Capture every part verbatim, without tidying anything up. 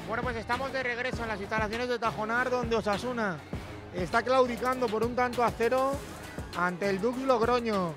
Bueno, pues estamos de regreso en las instalaciones de Tajonar, donde Osasuna está claudicando por un tanto a cero ante el Dux Logroño.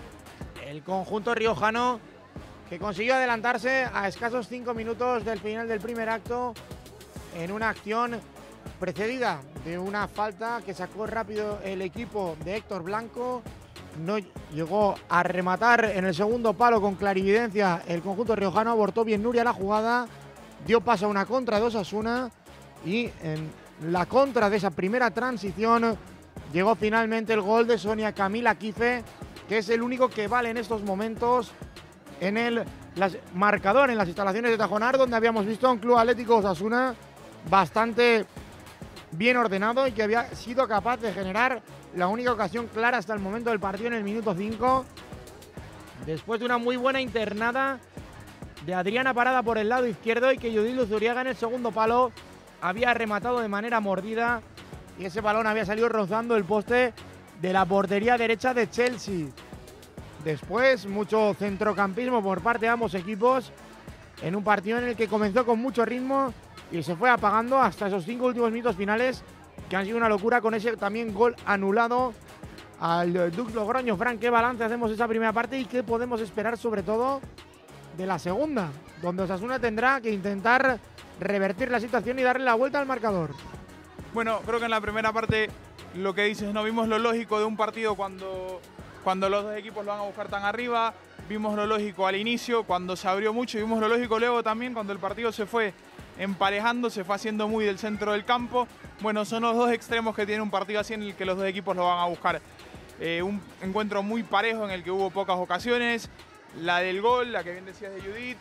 El conjunto riojano que consiguió adelantarse a escasos cinco minutos del final del primer acto en una acción precedida de una falta que sacó rápido el equipo de Héctor Blanco. No llegó a rematar en el segundo palo con clarividencia el conjunto riojano, abortó bien Nuria la jugada, dio paso a una contra de Osasuna y en la contra de esa primera transición llegó finalmente el gol de Sonia Camila Quife, que es el único que vale en estos momentos en el las, marcador en las instalaciones de Tajonar, donde habíamos visto a un Club Atlético Osasuna bastante bien ordenado y que había sido capaz de generar la única ocasión clara hasta el momento del partido en el minuto cinco, después de una muy buena internada de Adriana Parada por el lado izquierdo y que Judith Luzuriaga en el segundo palo había rematado de manera mordida y ese balón había salido rozando el poste de la portería derecha de Chelsea. Después, mucho centrocampismo por parte de ambos equipos en un partido en el que comenzó con mucho ritmo y se fue apagando hasta esos cinco últimos minutos finales, que han sido una locura con ese también gol anulado al Dux Logroño. Fran, ¿qué balance hacemos esa primera parte y qué podemos esperar sobre todo de la segunda, donde Osasuna tendrá que intentar revertir la situación y darle la vuelta al marcador? Bueno, creo que en la primera parte lo que dices, no vimos lo lógico de un partido cuando, cuando los dos equipos lo van a buscar tan arriba, vimos lo lógico al inicio cuando se abrió mucho y vimos lo lógico luego también cuando el partido se fue emparejando, se fue haciendo muy del centro del campo. Bueno, son los dos extremos que tiene un partido así en el que los dos equipos lo van a buscar. Eh, un encuentro muy parejo en el que hubo pocas ocasiones, la del gol, la que bien decías de Judith,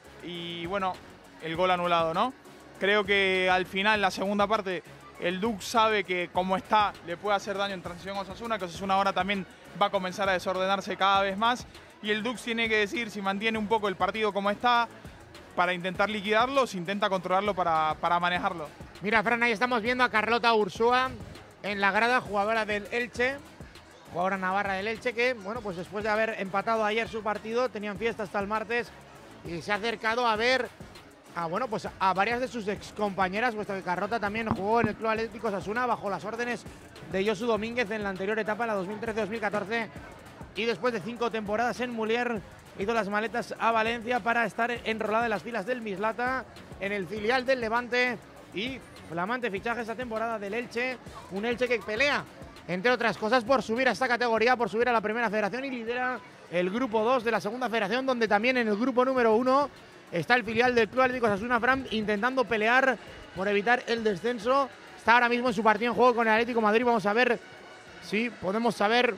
y bueno, el gol anulado, ¿no? Creo que al final, la segunda parte, el Dux sabe que como está, le puede hacer daño en transición a Osasuna, que Osasuna ahora también va a comenzar a desordenarse cada vez más, y el Dux tiene que decir si mantiene un poco el partido como está, para intentar liquidarlo, o si intenta controlarlo para, para manejarlo. Mira, Fran, ahí estamos viendo a Carlota Ursúa en la grada, jugadora del Elche, jugadora navarra del Elche, que, bueno, pues después de haber empatado ayer su partido, tenían fiesta hasta el martes y se ha acercado a ver a, bueno, pues a varias de sus excompañeras, puesto que Carlota también jugó en el Club Atlético Osasuna bajo las órdenes de Josu Domínguez en la anterior etapa, en la dos mil trece dos mil catorce, y después de cinco temporadas en Mulier, hizo las maletas a Valencia para estar enrolada en las filas del Mislata, en el filial del Levante, y flamante fichaje esta temporada del Elche, un Elche que pelea, entre otras cosas, por subir a esta categoría, por subir a la primera federación y lidera el grupo dos de la segunda federación, donde también en el grupo número uno está el filial del Club Atlético Osasuna Fram intentando pelear por evitar el descenso. Está ahora mismo en su partido en juego con el Atlético de Madrid. Vamos a ver si podemos saber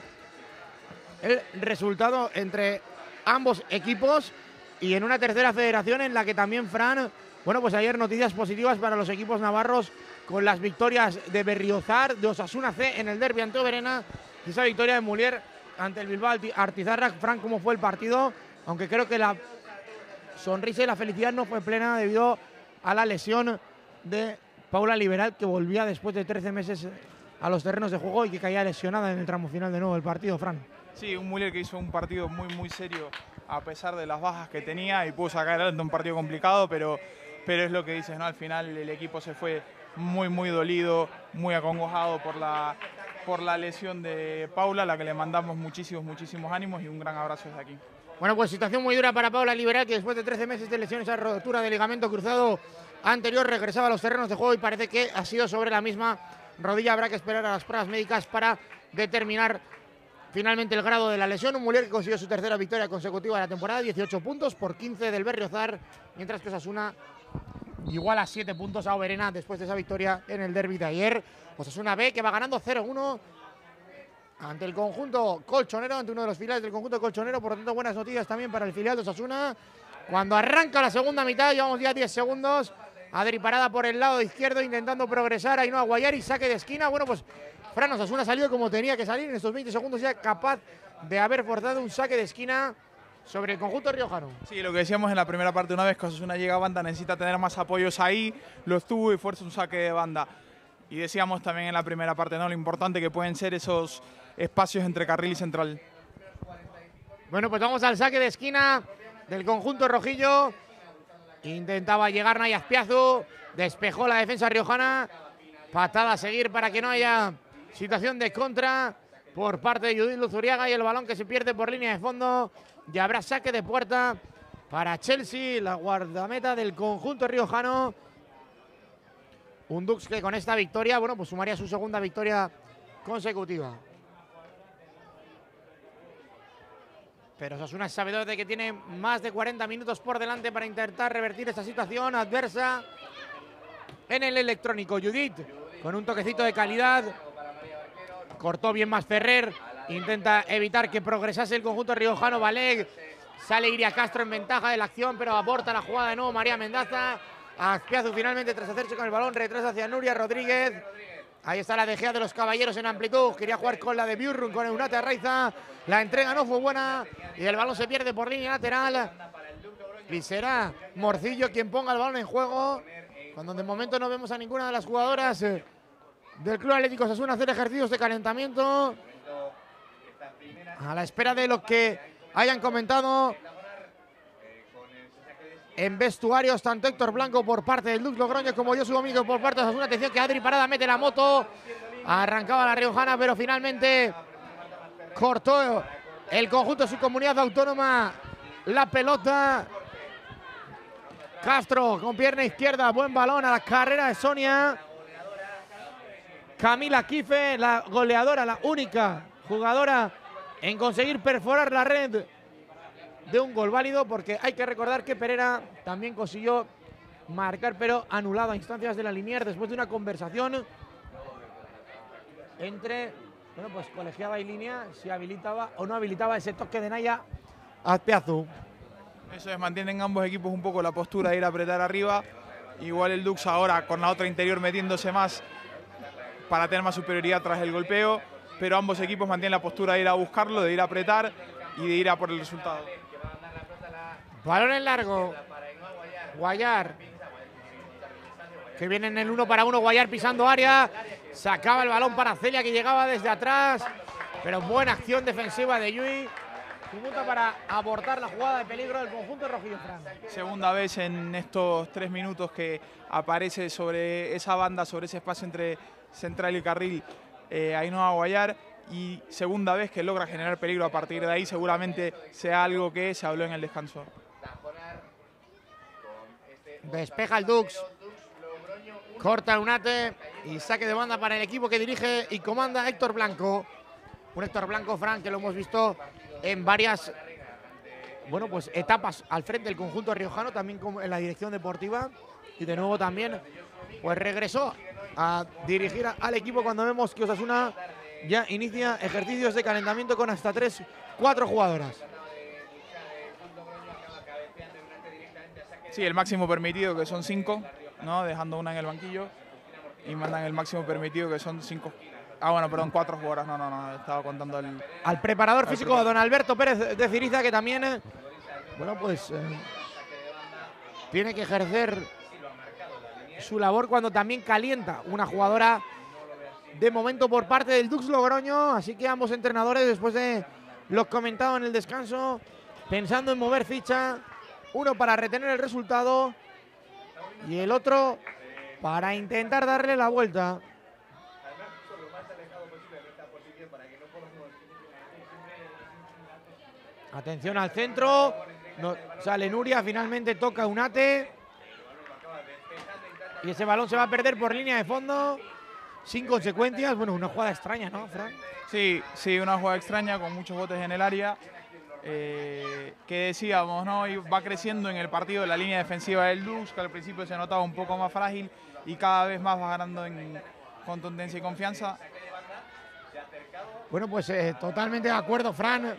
el resultado entre ambos equipos y en una tercera federación en la que también, Fran, bueno, pues ayer noticias positivas para los equipos navarros con las victorias de Berriozar, de Osasuna C en el derbi ante Oberena y esa victoria de Mulier ante el Bilbao Artizarra. Fran, ¿cómo fue el partido? Aunque creo que la sonrisa y la felicidad no fue plena debido a la lesión de Paula Liberal, que volvía después de trece meses a los terrenos de juego y que caía lesionada en el tramo final de nuevo del partido, Fran. Sí, un Mulier que hizo un partido muy, muy serio a pesar de las bajas que tenía y pudo sacar adelante un partido complicado, pero, pero es lo que dices, ¿no? Al final el equipo se fue muy, muy dolido, muy acongojado por la, por la lesión de Paula, a la que le mandamos muchísimos, muchísimos ánimos y un gran abrazo desde aquí. Bueno, pues situación muy dura para Paula Liberal, que después de trece meses de lesiones, esa rotura de ligamento cruzado anterior, regresaba a los terrenos de juego y parece que ha sido sobre la misma rodilla. Habrá que esperar a las pruebas médicas para determinar finalmente el grado de la lesión. Un Mulier que consiguió su tercera victoria consecutiva de la temporada, dieciocho puntos por quince del Berriozar, mientras que Osasuna igual a siete puntos a Oberena después de esa victoria en el derbi de ayer. Osasuna B, que va ganando cero uno ante el conjunto colchonero, ante uno de los filiales del conjunto colchonero. Por lo tanto, buenas noticias también para el filial de Osasuna. Cuando arranca la segunda mitad, llevamos ya diez segundos. Adri Parada por el lado izquierdo intentando progresar. Ainhoa Guayari, saque de esquina. Bueno, pues Fran, Osasuna ha salido como tenía que salir en estos veinte segundos, ya capaz de haber forzado un saque de esquina sobre el conjunto riojano. Sí, lo que decíamos en la primera parte, una vez que Osasuna llega a banda necesita tener más apoyos ahí, lo estuvo y fuerza un saque de banda. Y decíamos también en la primera parte, ¿no?, lo importante que pueden ser esos espacios entre carril y central. Bueno, pues vamos al saque de esquina del conjunto rojillo. Intentaba llegar Naya Azpiazu, despejó la defensa riojana. Patada a seguir para que no haya situación de contra por parte de Judith Luzuriaga y el balón que se pierde por línea de fondo. Y habrá saque de puerta para Chelsea, la guardameta del conjunto riojano. Un Dux que con esta victoria, bueno, pues sumaría su segunda victoria consecutiva. Pero Osasuna es sabedor de que tiene más de cuarenta minutos por delante para intentar revertir esta situación adversa en el electrónico. Judith con un toquecito de calidad. Cortó bien más Ferrer. Intenta evitar que progresase el conjunto riojano. Valeg. Sale Iria Castro en ventaja de la acción, pero aborta la jugada de nuevo María Mendaza. Azpiazu finalmente, tras hacerse con el balón, retrasa hacia Nuria Rodríguez. Ahí está la De Gea de los caballeros en amplitud. Quería jugar con la de Bjurrun, con Eunate Arraiza. La entrega no fue buena y el balón se pierde por línea lateral. Y será Morcillo quien ponga el balón en juego, cuando de momento no vemos a ninguna de las jugadoras del Club Atlético Osasuna hacer ejercicios de calentamiento. A la espera de lo que hayan comentado en vestuarios tanto Héctor Blanco por parte del Dux Logroño como yo, su amigo, por parte de Osasuna. Atención que Adri Parada mete la moto. Arrancaba la riojana, pero finalmente cortó el conjunto de su comunidad autónoma la pelota. Castro con pierna izquierda, buen balón a la carrera de Sonia. Camila Quife, la goleadora, la única jugadora en conseguir perforar la red de un gol válido, porque hay que recordar que Pereira también consiguió marcar, pero anulado a instancias de la Liniers después de una conversación entre, bueno, pues colegiada y línea, si habilitaba o no habilitaba ese toque de Naya Azpiazu. Eso es, mantienen ambos equipos un poco la postura de ir a apretar arriba. Igual el Dux ahora con la otra interior metiéndose más para tener más superioridad tras el golpeo, pero ambos equipos mantienen la postura de ir a buscarlo, de ir a apretar y de ir a por el resultado. Balón en largo. Guayar. Que viene en el uno para uno. Guayar pisando área. Sacaba el balón para Celia, que llegaba desde atrás. Pero buena acción defensiva de Yui. Punta para abortar la jugada de peligro del conjunto rojillo Fran. Segunda vez en estos tres minutos que aparece sobre esa banda, sobre ese espacio entre central y carril, eh, Ainhoa Guayar. Y segunda vez que logra generar peligro. A partir de ahí seguramente sea algo que se habló en el descanso. Despeja el Dux. Corta el Unate y saque de banda para el equipo que dirige y comanda Héctor Blanco. Un Héctor Blanco, Fran, que lo hemos visto en varias, bueno, pues etapas al frente del conjunto riojano, también en la dirección deportiva. Y de nuevo también, pues regresó a dirigir al equipo cuando vemos que Osasuna ya inicia ejercicios de calentamiento con hasta tres, cuatro jugadoras. Sí, el máximo permitido, que son cinco, ¿no? Dejando una en el banquillo. Y mandan el máximo permitido, que son cinco. Ah, bueno, perdón, cuatro jugadoras. No, no, no, estaba contando el... Al preparador al físico, preparador. don Alberto Pérez de Ciriza, que también, eh, bueno, pues eh, tiene que ejercer su labor cuando también calienta una jugadora de momento por parte del Dux Logroño. Así que ambos entrenadores, después de lo comentado en el descanso, pensando en mover ficha, uno para retener el resultado y el otro para intentar darle la vuelta. Atención al centro, no, sale Nuria, finalmente toca Unate y ese balón se va a perder por línea de fondo sin consecuencias. Bueno, una jugada extraña, ¿no, Fran? Sí, sí, una jugada extraña con muchos botes en el área. Eh, que decíamos, ¿no? Y va creciendo en el partido la línea defensiva del Dux, que al principio se notaba un poco más frágil y cada vez más va ganando en contundencia y confianza. Bueno, pues eh, totalmente de acuerdo, Fran,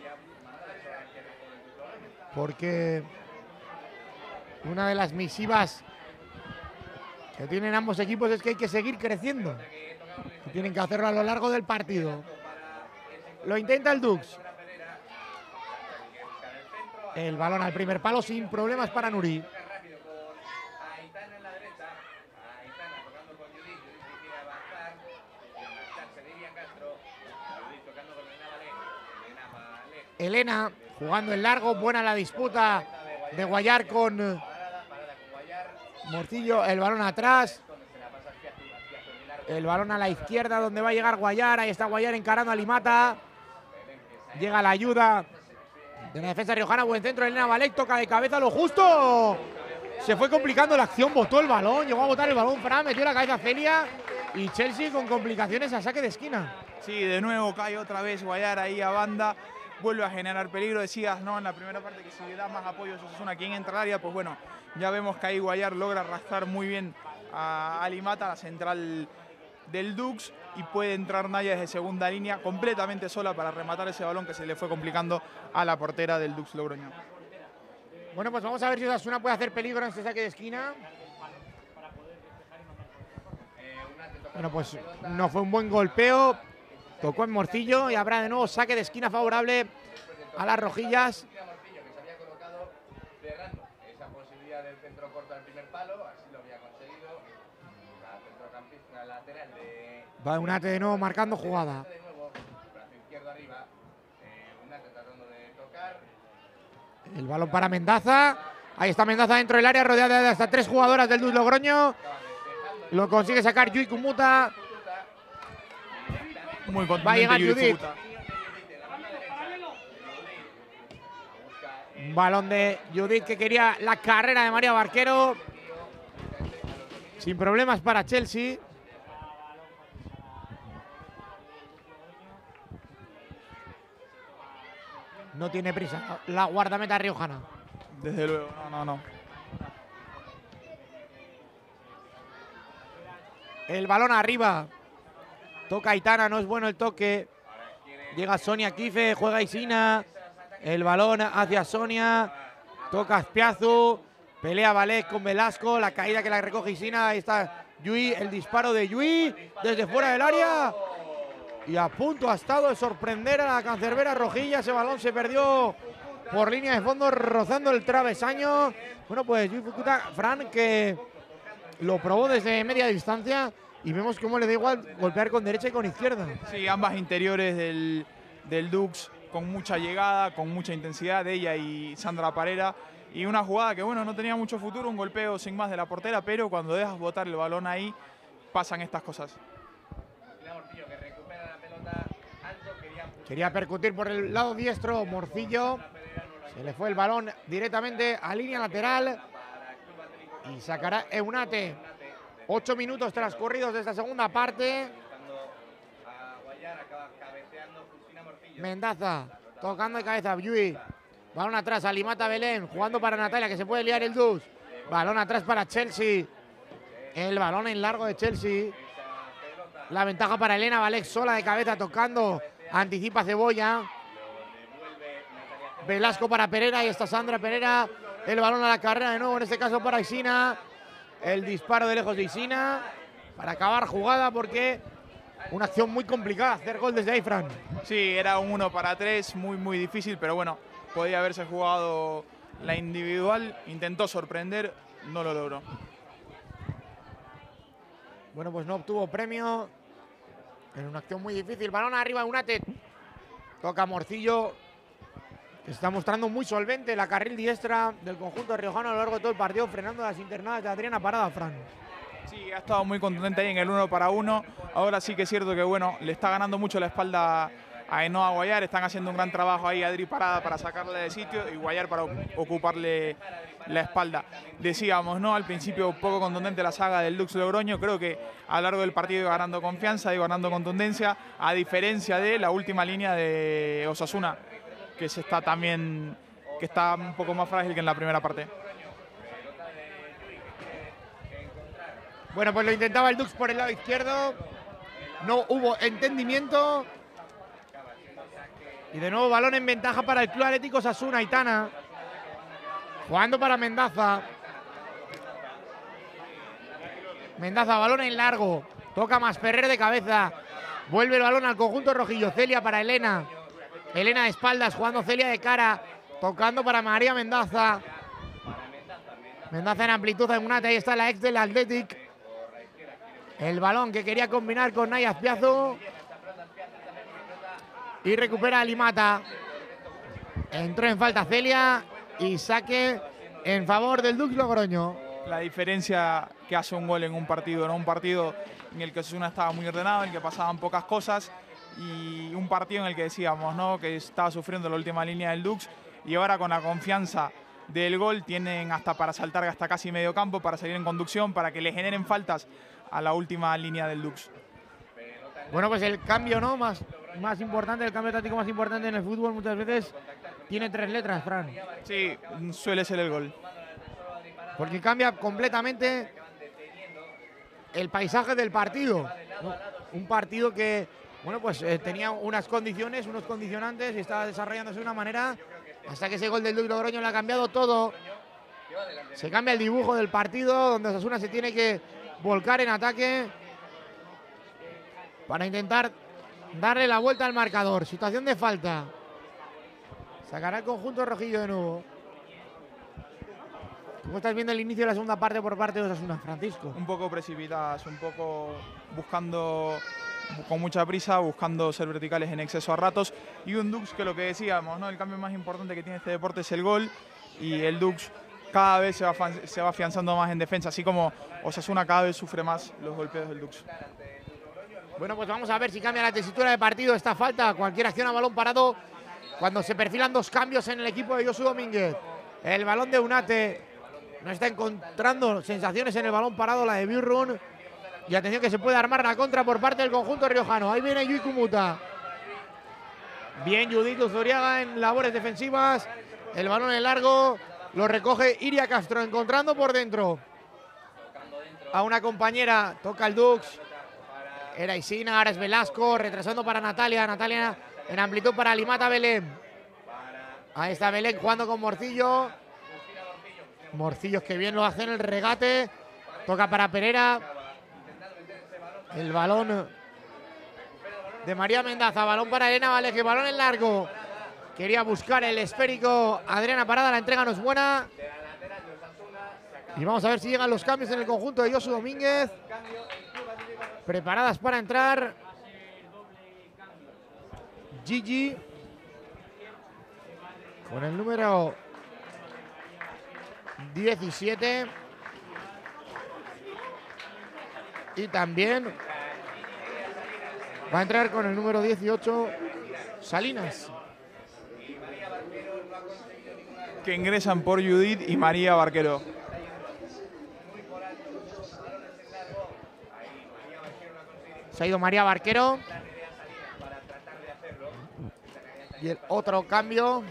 porque una de las misivas que tienen ambos equipos es que hay que seguir creciendo y tienen que hacerlo a lo largo del partido. Lo intenta el Dux. El balón al primer palo sin problemas para Nuri. Elena jugando en largo, buena la disputa de Guayar con Morcillo, el balón atrás. El balón a la izquierda donde va a llegar Guayar. Ahí está Guayar encarando a Limata. Llega la ayuda de la defensa riojana. Buen centro, Elena Valek toca de cabeza lo justo. Se fue complicando la acción, botó el balón. Llegó a botar el balón Fran, metió la cabeza a Celia. Y Chelsea con complicaciones a saque de esquina. Sí, de nuevo cae otra vez Guayar ahí a banda. Vuelve a generar peligro. Decías, ¿no?, en la primera parte que si le da más apoyo a Osasuna, quien entra al área, pues bueno, ya vemos que ahí Guayar logra arrastrar muy bien a Alimata, la central del Dux, y puede entrar Naya desde segunda línea completamente sola para rematar ese balón que se le fue complicando a la portera del Dux Logroño. Bueno, pues vamos a ver si Osasuna puede hacer peligro en este saque de esquina. Bueno, pues no fue un buen golpeo. Tocó en Morcillo y habrá de nuevo saque de esquina favorable a las rojillas. Va Unate de nuevo marcando jugada. El balón para Mendaza. Ahí está Mendaza dentro del área, rodeada de hasta tres jugadoras del Dux Logroño. Lo consigue sacar Yui Kumuta. Muy contundente. Va a llegar Judith. Un balón de Judith que quería la carrera de María Barquero. Sin problemas para Chelsea. No tiene prisa la guardameta riojana. Desde luego, no, no, no. El balón arriba. Toca Aitana, no es bueno el toque. Llega Sonia Kife, juega Isina. El balón hacia Sonia. Toca Azpiazu. Pelea Valek con Velasco. La caída que la recoge Isina. Ahí está Yui. El disparo de Yui desde fuera del área. Y a punto ha estado de sorprender a la cancerbera rojilla. Ese balón se perdió por línea de fondo, rozando el travesaño. Bueno, pues Yui Fukuta, Fran, que lo probó desde media distancia. Y vemos cómo le da igual golpear con derecha y con izquierda. Sí, ambas interiores del, del Dux con mucha llegada, con mucha intensidad de ella y Sandra Parera. Y una jugada que, bueno, no tenía mucho futuro, un golpeo sin más de la portera, pero cuando dejas botar el balón ahí, pasan estas cosas. Quería percutir por el lado diestro Morcillo. Se le fue el balón directamente a línea lateral. Y sacará Eunate. Ocho minutos transcurridos de esta segunda parte. Mendaza tocando de cabeza. Yui. Balón atrás. Alimata Belén. Jugando para Natalia, que se puede liar el Dux. Balón atrás para Chelsea. El balón en largo de Chelsea. La ventaja para Elena Valek sola de cabeza tocando. Anticipa Cebolla. Velasco para Pereira. Y está Sandra Pereira. El balón a la carrera de nuevo. En este caso para Isina. El disparo de lejos de Isina para acabar jugada, porque una acción muy complicada hacer gol desde ahí, Fran. Sí, era un uno para tres, muy muy difícil, pero bueno, podía haberse jugado la individual, intentó sorprender, no lo logró. Bueno, pues no obtuvo premio en una acción muy difícil. Balón arriba, Unate. Toca Morcillo, que está mostrando muy solvente la carril diestra del conjunto riojano a lo largo de todo el partido, frenando las internadas de Adriana Parada, Fran. Sí, ha estado muy contundente ahí en el uno para uno. Ahora sí que es cierto que, bueno, le está ganando mucho la espalda a Ainhoa Guayar. Están haciendo un gran trabajo ahí Adri Parada para sacarle de sitio y Guayar para ocuparle la espalda. Decíamos, ¿no?, al principio poco contundente la saga del Dux Logroño. Creo que a lo largo del partido iba ganando confianza, iba ganando contundencia, a diferencia de la última línea de Osasuna, que se está también, que está un poco más frágil que en la primera parte. Bueno, pues lo intentaba el Dux por el lado izquierdo. No hubo entendimiento. Y de nuevo balón en ventaja para el Club Atlético Osasuna. Aitana jugando para Mendaza. Mendaza, balón en largo. Toca Masferrer de cabeza. Vuelve el balón al conjunto rojillo. Celia para Elena. Elena de espaldas, jugando Celia de cara. Tocando para María Mendaza. Mendaza en amplitud en Unate. Ahí está la ex del Athletic. El balón que quería combinar con Naya Azpiazu. Y recupera a Limata. Entró en falta Celia. Y saque en favor del Dux Logroño. la diferencia que hace un gol en un partido, ¿no? Un partido en el que Osasuna estaba muy ordenado, en el que pasaban pocas cosas, y un partido en el que decíamos, ¿no?, que estaba sufriendo la última línea del Dux, y ahora con la confianza del gol tienen hasta para saltar hasta casi medio campo, para salir en conducción, para que le generen faltas a la última línea del Dux. Bueno, pues el cambio, ¿no?, más, más importante, el cambio táctico más importante en el fútbol muchas veces tiene tres letras, Fran. Sí, suele ser el gol. Porque cambia completamente el paisaje del partido, ¿no? Un partido que, bueno, pues eh, tenía unas condiciones, unos condicionantes y estaba desarrollándose de una manera hasta que ese gol del Dux Logroño le ha cambiado todo. Se cambia el dibujo del partido, donde Osasuna se tiene que volcar en ataque para intentar darle la vuelta al marcador. Situación de falta. Sacará el conjunto rojillo de nuevo. ¿Cómo estás viendo el inicio de la segunda parte por parte de Osasuna, Francisco? Un poco precipitadas, un poco buscando con mucha prisa, buscando ser verticales en exceso a ratos, y un Dux que lo que decíamos, ¿no?, el cambio más importante que tiene este deporte es el gol, y el Dux cada vez se va, se va afianzando más en defensa, así como Osasuna cada vez sufre más los golpeos del Dux. Bueno, pues vamos a ver si cambia la tesitura de partido esta falta. Cualquier acción a balón parado cuando se perfilan dos cambios en el equipo de Josu Domínguez. El balón de Unate no está encontrando sensaciones en el balón parado, la de Birrun. Y atención que se puede armar la contra por parte del conjunto riojano. Ahí viene Yui Kumuta. Bien Judith Uzuriaga en labores defensivas. El balón en largo lo recoge Iria Castro, encontrando por dentro a una compañera. Toca el Dux. Era Isina, ahora es Velasco, retrasando para Natalia. Natalia en amplitud para Limata Belén. Ahí está Belén jugando con Morcillo. Morcillos que bien lo hacen el regate. Toca para Pereira. El balón de María Mendaza. Balón para Elena Valeje. Balón en largo. Quería buscar el esférico Adriana Parada. La entrega no es buena. Y vamos a ver si llegan los cambios en el conjunto de Josu Domínguez. Preparadas para entrar Gigi con el número diecisiete y también va a entrar con el número dieciocho Salinas, que ingresan por Judith y María Barquero. Se ha ido María Barquero. Y el otro cambio,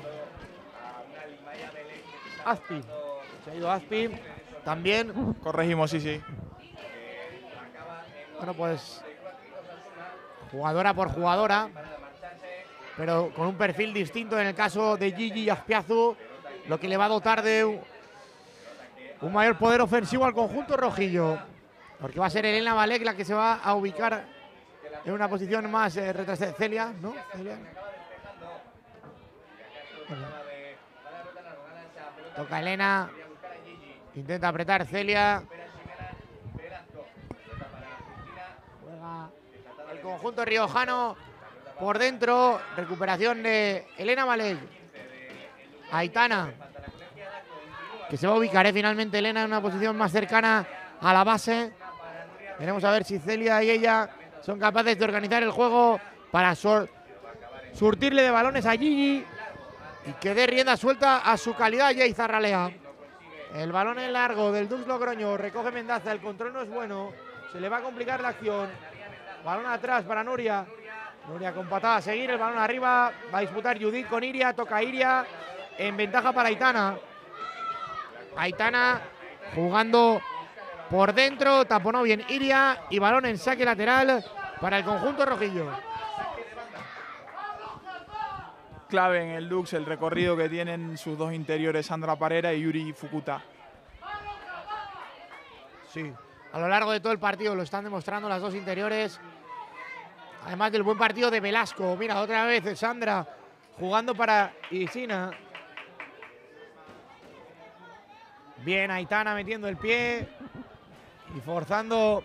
Azpi. Se ha ido Azpi. También. Corregimos, sí, sí. Bueno, pues jugadora por jugadora, pero con un perfil distinto en el caso de Gigi Azpiazu, lo que le va a dotar de un, un mayor poder ofensivo al conjunto rojillo. Porque va a ser Elena Valek la que se va a ubicar en una posición más eh, retrasada. Celia, ¿no? Celia. Bueno. Toca Elena. Intenta apretar Celia. Juega el conjunto riojano por dentro. Recuperación de Elena Valek. Aitana, que se va a ubicar ¿eh? finalmente Elena en una posición más cercana a la base. Veremos a ver si Celia y ella son capaces de organizar el juego para sur surtirle de balones a Gigi y que dé rienda suelta a su calidad Jay Zarralea. El balón en largo del Dux Logroño, recoge Mendaza, el control no es bueno, se le va a complicar la acción. Balón atrás para Nuria. Nuria con patada a seguir, el balón arriba, va a disputar Judith con Iria, toca Iria, en ventaja para Aitana. Aitana jugando por dentro, taponó bien Iria y balón en saque lateral para el conjunto rojillo. Clave en el Dux el recorrido que tienen sus dos interiores, Sandra Parera y Yuri Fukuta. Sí, a lo largo de todo el partido lo están demostrando las dos interiores. Además del buen partido de Velasco. Mira, otra vez Sandra jugando para Isina. Bien, Aitana metiendo el pie y forzando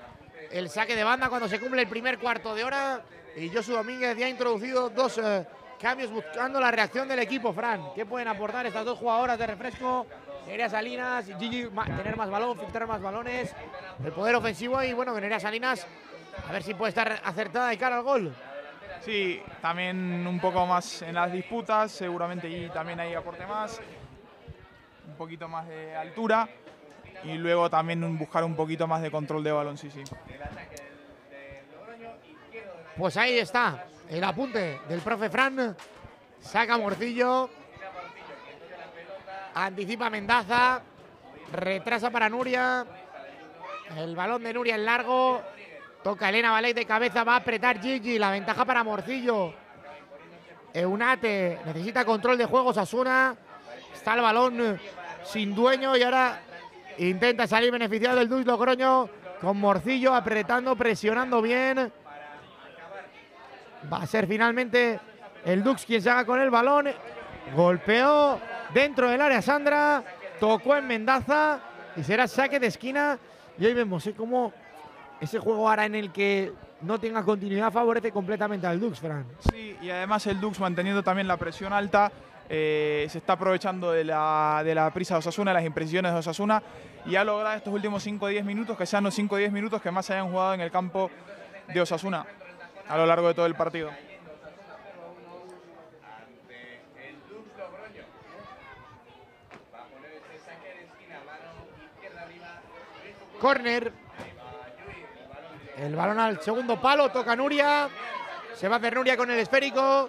el saque de banda cuando se cumple el primer cuarto de hora. Y Josu Domínguez ya ha introducido dos eh, cambios buscando la reacción del equipo, Fran. ¿Qué pueden aportar estas dos jugadoras de refresco? Nerea Salinas, Gigi, tener más balón, filtrar más balones, el poder ofensivo y bueno, Nerea Salinas, a ver si puede estar acertada de cara al gol. Sí, también un poco más en las disputas, seguramente y también ahí aporte más, un poquito más de altura y luego también buscar un poquito más de control de balón, sí, sí. Pues ahí está el apunte del profe Fran, saca Morcillo, anticipa Mendaza, retrasa para Nuria, el balón de Nuria en largo, toca Elena Baley de cabeza, va a apretar Gigi, la ventaja para Morcillo. Eunate necesita control de juego, Osasuna, está el balón sin dueño y ahora intenta salir beneficiado del Dux Logroño con Morcillo apretando, presionando bien. Va a ser finalmente el Dux quien se haga con el balón. Golpeó dentro del área Sandra, tocó en Mendaza y será saque de esquina. Y ahí vemos ¿eh? cómo ese juego ahora en el que no tenga continuidad favorece completamente al Dux, Fran. Sí, y además el Dux manteniendo también la presión alta, eh, se está aprovechando de la, de la prisa de Osasuna, de las imprecisiones de Osasuna y ha logrado estos últimos cinco o diez minutos que sean los cinco o diez minutos que más se hayan jugado en el campo de Osasuna a lo largo de todo el partido. Córner. El balón al segundo palo, toca Nuria. Se va a hacer Nuria con el esférico.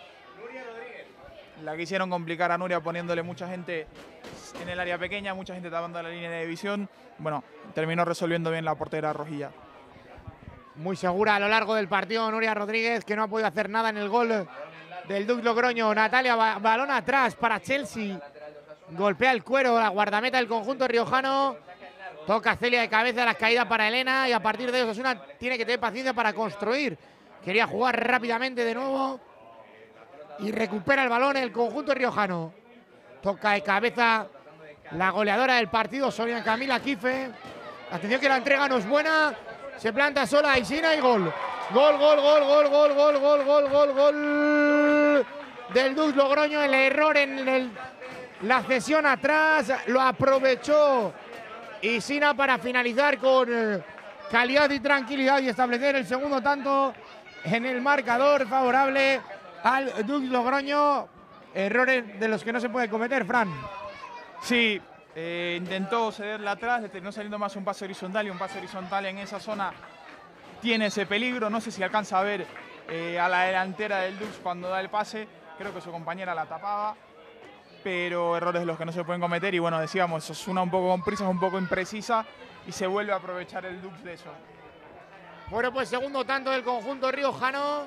La quisieron complicar a Nuria poniéndole mucha gente en el área pequeña, mucha gente tapando la línea de división. Bueno, terminó resolviendo bien la portera rojilla. Muy segura a lo largo del partido Nuria Rodríguez, que no ha podido hacer nada en el gol del Dux Logroño. Natalia, balón atrás para Chelsea. Golpea el cuero, la guardameta del conjunto riojano. Toca Celia de cabeza, las caídas para Elena y a partir de eso Osasuna tiene que tener paciencia para construir. Quería jugar rápidamente de nuevo y recupera el balón el conjunto riojano. Toca de cabeza la goleadora del partido, Sonia Camila Quife. Atención que la entrega no es buena. Se planta sola Aisina y gol. Gol, gol, gol, gol, gol, gol, gol, gol, gol, gol del Dux Logroño. El error en el, la cesión atrás lo aprovechó Aisina para finalizar con eh, calidad y tranquilidad y establecer el segundo tanto en el marcador favorable al Dux Logroño. Errores de los que no se puede cometer, Fran. Sí. Eh, intentó cederla atrás, le terminó saliendo más un pase horizontal y un pase horizontal en esa zona tiene ese peligro. No sé si alcanza a ver eh, a la delantera del Dux cuando da el pase. Creo que su compañera la tapaba, pero errores de los que no se pueden cometer. Y bueno, decíamos, Osasuna un poco con prisas, un poco imprecisa y se vuelve a aprovechar el Dux de eso. Bueno, pues segundo tanto del conjunto riojano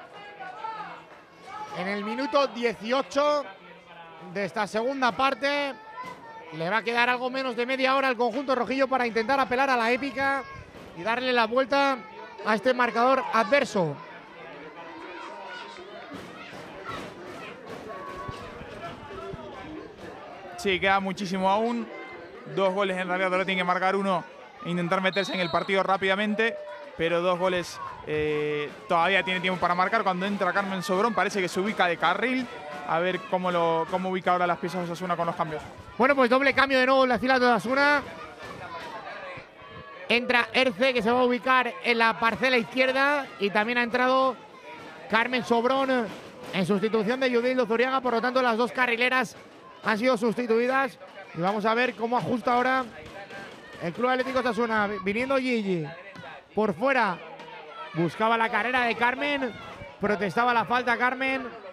en el minuto dieciocho de esta segunda parte. Le va a quedar algo menos de media hora al conjunto rojillo para intentar apelar a la épica y darle la vuelta a este marcador adverso. Sí, queda muchísimo aún. Dos goles en realidad, ahora tiene que marcar uno e intentar meterse en el partido rápidamente. Pero dos goles eh, todavía tiene tiempo para marcar. Cuando entra Carmen Sobrón parece que se ubica de carril. A ver cómo, lo, cómo ubica ahora las piezas de Osasuna con los cambios. Bueno, pues doble cambio de nuevo en la fila de Osasuna. Entra Erce, que se va a ubicar en la parcela izquierda. Y también ha entrado Carmen Sobrón en sustitución de Judith Zuriaga. Por lo tanto, las dos carrileras han sido sustituidas. Y vamos a ver cómo ajusta ahora el Club Atlético Osasuna. Viniendo Gigi por fuera. Buscaba la carrera de Carmen. Protestaba la falta Carmen.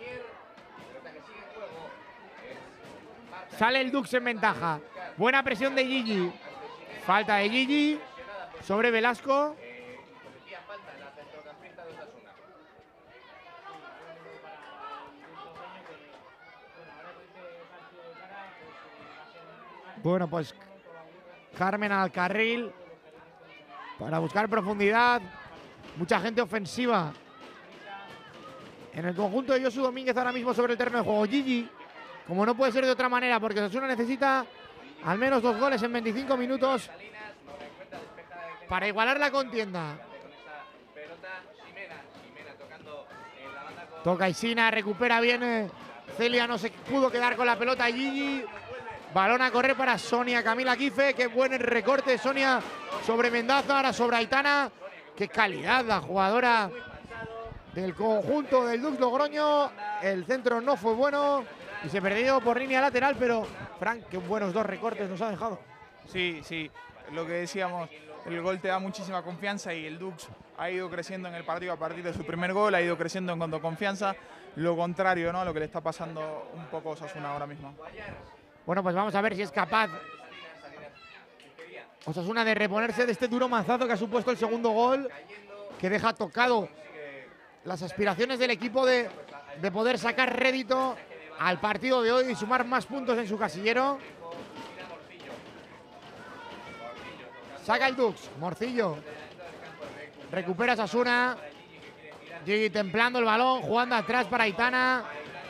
Sale el Dux en ventaja. Buena presión de Gigi. Falta de Gigi sobre Velasco. Bueno, pues Carmen al carril para buscar profundidad. Mucha gente ofensiva en el conjunto de Josu Domínguez ahora mismo sobre el terreno de juego. Gigi, como no puede ser de otra manera, porque Osasuna necesita al menos dos goles en veinticinco minutos para igualar la contienda. Toca Isina, recupera bien. Eh, Celia no se pudo quedar con la pelota. Gigi. Balón a correr para Sonia Camila Quife. Qué buen recorte de Sonia sobre Mendaza, ahora sobre Aitana. Qué calidad la jugadora del conjunto del Dux Logroño. El centro no fue bueno y se perdió por línea lateral, pero Frank, qué buenos dos recortes nos ha dejado. Sí, sí, lo que decíamos, el gol te da muchísima confianza y el Dux ha ido creciendo en el partido a partir de su primer gol, ha ido creciendo en cuanto a confianza. Lo contrario, ¿no?, lo que le está pasando un poco a Osasuna ahora mismo. Bueno, pues vamos a ver si es capaz Osasuna de reponerse de este duro mazazo que ha supuesto el segundo gol, que deja tocado las aspiraciones del equipo de, de poder sacar rédito al partido de hoy y sumar más puntos en su casillero. Saca el Dux, Morcillo. Recupera Osasuna. Gigi templando el balón, jugando atrás para Aitana.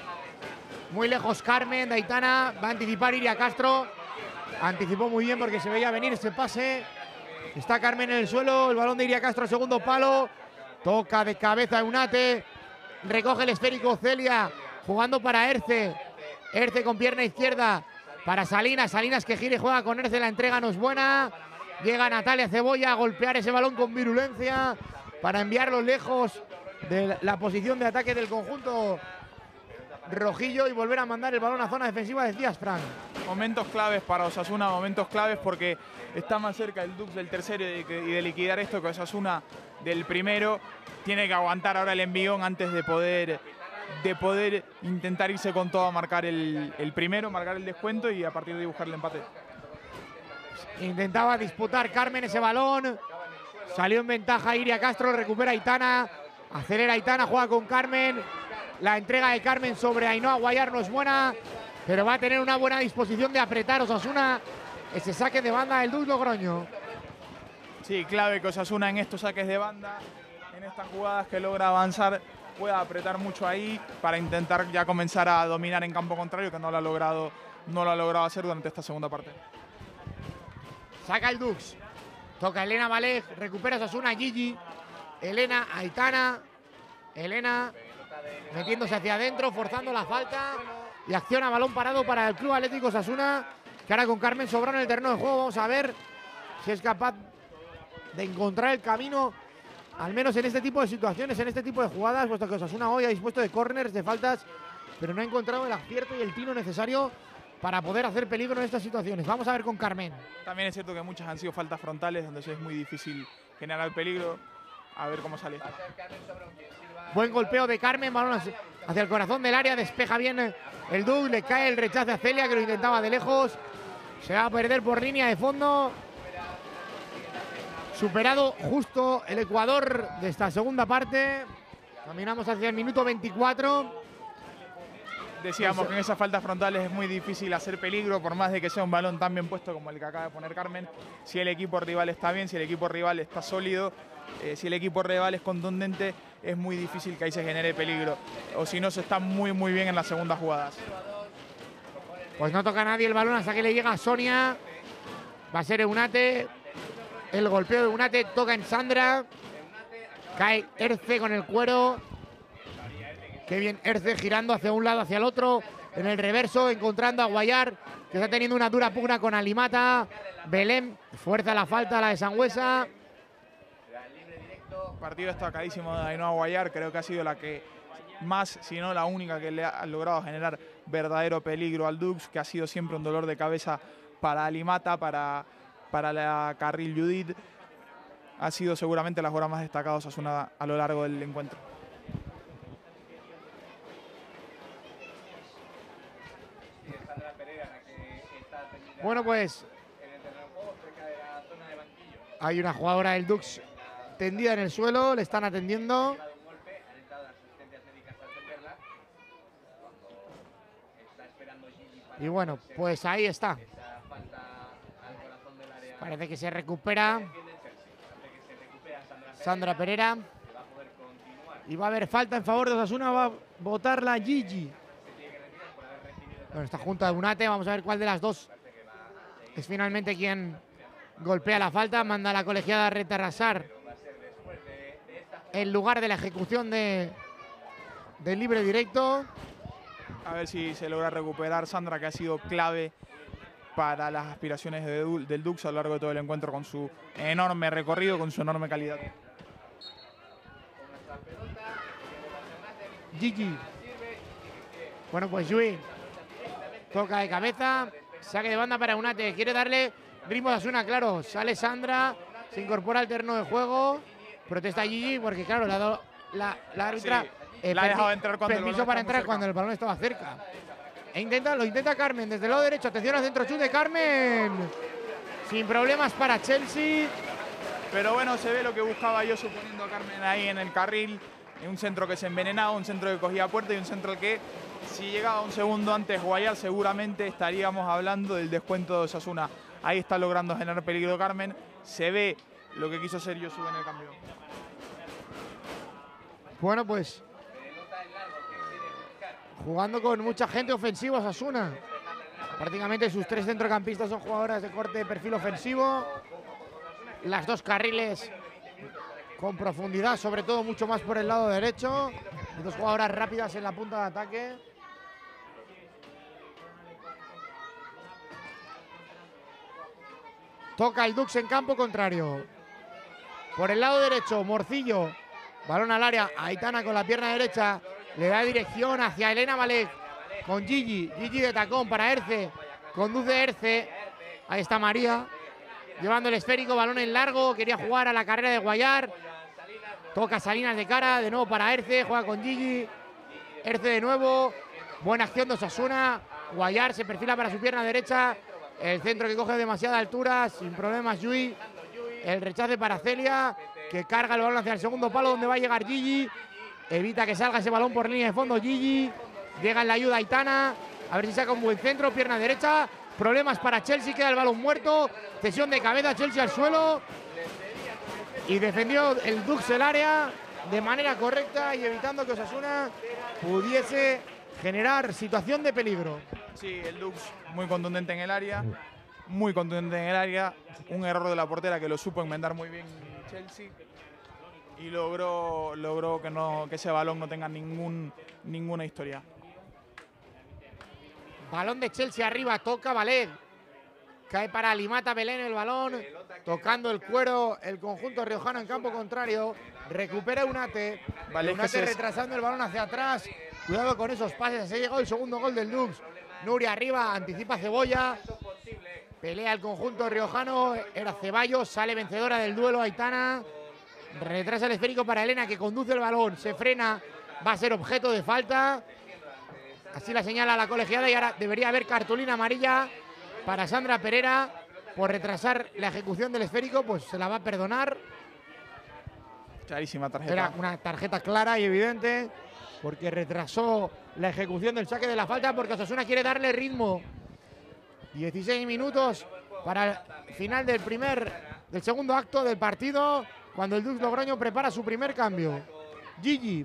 Muy lejos Carmen de Aitana. Va a anticipar Iria Castro. Anticipó muy bien porque se veía venir ese pase. Está Carmen en el suelo. El balón de Iria Castro, segundo palo. Toca de cabeza Eunate. Recoge el esférico Celia. Jugando para Erce. Erce con pierna izquierda para Salinas. Salinas que gira y juega con Erce. La entrega no es buena. Llega Natalia Cebolla a golpear ese balón con virulencia para enviarlo lejos de la posición de ataque del conjunto rojillo y volver a mandar el balón a zona defensiva, decías, Fran. Momentos claves para Osasuna, momentos claves porque está más cerca el Dux del tercero y de, y de liquidar esto que Osasuna del primero. Tiene que aguantar ahora el envión antes de poder, de poder intentar irse con todo a marcar el, el primero, marcar el descuento y a partir de ahí buscar el empate. Intentaba disputar Carmen ese balón. Salió en ventaja Iria Castro, recupera Aitana. Acelera Aitana, juega con Carmen. La entrega de Carmen sobre Ainhoa Guayar no es buena, pero va a tener una buena disposición de apretar Osasuna ese saque de banda del Dux Logroño. Sí, clave que Osasuna en estos saques de banda, en estas jugadas que logra avanzar, pueda apretar mucho ahí para intentar ya comenzar a dominar en campo contrario, que no lo ha logrado, no lo ha logrado hacer durante esta segunda parte. Saca el Dux. Toca Elena Valej, recupera Osasuna, Gigi. Elena, Aitana. Elena metiéndose hacia adentro, forzando la falta. Y acciona balón parado para el Club Atlético Osasuna, que ahora con Carmen Sobrano en el terreno de juego. Vamos a ver si es capaz de encontrar el camino, al menos en este tipo de situaciones, en este tipo de jugadas, puesto que Osasuna hoy ha dispuesto de córners, de faltas, pero no ha encontrado el acierto y el tino necesario para poder hacer peligro en estas situaciones. Vamos a ver con Carmen. También es cierto que muchas han sido faltas frontales, donde es muy difícil generar peligro. A ver cómo sale. Buen golpeo de Carmen, balón hacia el corazón del área, despeja bien el Dux, le cae el rechazo a Celia, que lo intentaba de lejos. Se va a perder por línea de fondo. Superado justo el Ecuador de esta segunda parte. Caminamos hacia el minuto veinticuatro. Decíamos que en esas faltas frontales es muy difícil hacer peligro, por más de que sea un balón tan bien puesto como el que acaba de poner Carmen. Si el equipo rival está bien, si el equipo rival está sólido, eh, si el equipo rival es contundente, es muy difícil que ahí se genere peligro. O si no, se está muy, muy bien en las segundas jugadas. Pues no toca a nadie el balón hasta que le llega a Sonia. Va a ser Eunate. El golpeo de Eunate toca en Sandra. Cae Erce con el cuero. Qué bien Erce girando hacia un lado, hacia el otro. En el reverso, encontrando a Guayar, que está teniendo una dura pugna con Alimata. Belén fuerza la falta a la de Sangüesa. Partido destacadísimo de Ainhoa Guayar. Creo que ha sido la que más, si no la única, que le ha logrado generar verdadero peligro al Dux, que ha sido siempre un dolor de cabeza para Alimata, para, para la Carril Judith. Ha sido seguramente las jugadoras más destacadas a, Osasuna a lo largo del encuentro. Bueno, pues hay una jugadora del Dux tendida en el suelo, le están atendiendo. Y bueno, pues ahí está. Parece que se recupera Sandra Pereira. Y va a haber falta en favor de Osasuna, va a votar la Gigi. Bueno, está junto a Eunate, vamos a ver cuál de las dos es finalmente quien golpea la falta. Manda a la colegiada a retrasar el lugar de la ejecución de del libre directo. A ver si se logra recuperar Sandra, que ha sido clave para las aspiraciones de, del Dux a lo largo de todo el encuentro, con su enorme recorrido, con su enorme calidad. Gigi. Bueno, pues Yui toca de cabeza, saque de banda para Eunate. Quiere darle ritmo a Osasuna, claro. Sale Sandra, se incorpora al terreno de juego. Protesta Gigi porque, claro, le ha dado la, la árbitra Sí, eh, la ha dejado entrar cuando el permiso balón para está muy entrar cerca. cuando el balón estaba cerca. E intenta, lo intenta Carmen desde el lado derecho. Atención al centro chute de Carmen. Sin problemas para Chelsea. Pero bueno, se ve lo que buscaba yo, suponiendo a Carmen ahí en el carril. Un centro que se envenenaba, un centro que cogía puerta y un centro al que, si llegaba un segundo antes Guayar, seguramente estaríamos hablando del descuento de Osasuna. Ahí está logrando generar peligro Carmen. Se ve lo que quiso hacer Yosu en el cambio. Bueno, pues jugando con mucha gente ofensiva Osasuna. Prácticamente sus tres centrocampistas son jugadoras de corte de perfil ofensivo. Las dos carriles con profundidad, sobre todo mucho más por el lado derecho. Y dos jugadoras rápidas en la punta de ataque. Toca el Dux en campo contrario. Por el lado derecho, Morcillo. Balón al área, Aitana con la pierna derecha. Le da dirección hacia Elena Valek. Con Gigi, Gigi de tacón para Erce. Conduce Erce. Ahí está María. Llevando el esférico, balón en largo. Quería jugar a la carrera de Guayar. Toca Salinas de cara, de nuevo para Erce. Juega con Gigi. Erce de nuevo. Buena acción de Osasuna. Guayar se perfila para su pierna derecha. El centro que coge demasiada altura. Sin problemas Yui. El rechace para Celia, que carga el balón hacia el segundo palo, donde va a llegar Gigi. Evita que salga ese balón por línea de fondo Gigi. Llega en la ayuda Aitana. A ver si saca un buen centro. Pierna derecha. Problemas para Chelsea. Queda el balón muerto. Cesión de cabeza. Chelsea al suelo. Y defendió el Dux el área de manera correcta y evitando que Osasuna pudiese generar situación de peligro. Sí, el Dux muy contundente en el área. Muy contundente en el área. Un error de la portera que lo supo enmendar muy bien Chelsea. Y logró, logró que, no, que ese balón no tenga ningún, ninguna historia. Balón de Chelsea arriba, toca Valer. Cae para Limata Belén el balón. Tocando el cuero el conjunto riojano en campo contrario. Recupera Eunate. Vale, Eunate que se- retrasando el balón hacia atrás. Cuidado con esos pases. Se ha llegado el segundo gol del Dux. Nuria arriba, anticipa Cebolla. Pelea el conjunto riojano. Era Ceballos, sale vencedora del duelo Aitana. Retrasa el esférico para Elena, que conduce el balón. Se frena. Va a ser objeto de falta. Así la señala la colegiada y ahora debería haber cartulina amarilla para Sandra Pereira por retrasar la ejecución del esférico. Pues se la va a perdonar. Clarísima tarjeta. Era una tarjeta clara y evidente porque retrasó la ejecución del saque de la falta porque Osasuna quiere darle ritmo. dieciséis minutos para el final del primer, del segundo acto del partido, cuando el Dux Logroño prepara su primer cambio. Gigi.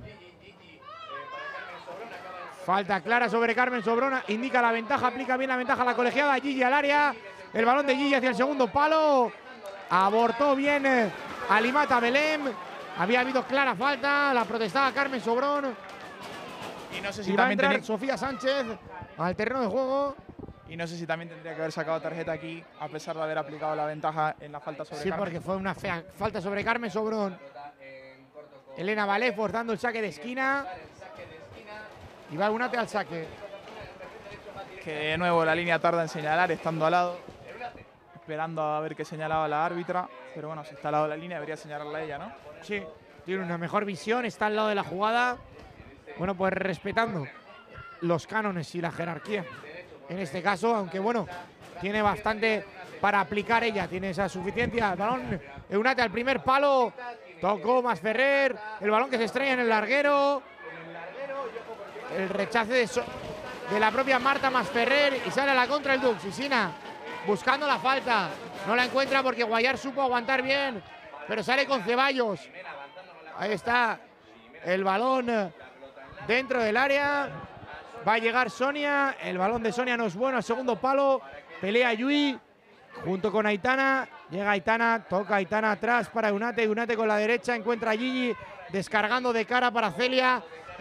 Falta clara sobre Carmen Sobrona, indica la ventaja, aplica bien la ventaja a la colegiada. Gigi al área, el balón de Gigi hacia el segundo palo. Abortó bien eh, Alimata Belém. Había habido clara falta, la protestaba Carmen Sobrón. Y no sé si Y va a también entrar tenía- Sofía Sánchez al terreno de juego. Y no sé si también tendría que haber sacado tarjeta aquí, a pesar de haber aplicado la ventaja en la falta sobre Sí, Carmen. porque fue una fea falta sobre Carmen Sobrón. Elena Valé forzando el saque de esquina. Y va Eunate al saque. Que de nuevo la línea tarda en señalar, estando al lado. Esperando a ver qué señalaba la árbitra. Pero bueno, si está al lado de la línea, debería señalarla ella, ¿no? Sí, tiene una mejor visión, está al lado de la jugada. Bueno, pues respetando los cánones y la jerarquía. En este caso, aunque bueno, tiene bastante para aplicar ella, tiene esa suficiencia. El balón, Eunate al primer palo, tocó Masferrer, el balón que se estrella en el larguero. El rechace de, so- de la propia Marta Masferrer y sale a la contra el Dux. Isina buscando la falta, no la encuentra porque Guayar supo aguantar bien, pero sale con Ceballos. Ahí está el balón eh, dentro del área. Va a llegar Sonia. El balón de Sonia no es bueno. Al segundo palo. Pelea Yui. Junto con Aitana. Llega Aitana. Toca Aitana atrás para Eunate. Eunate con la derecha. Encuentra a Gigi. Descargando de cara para Celia.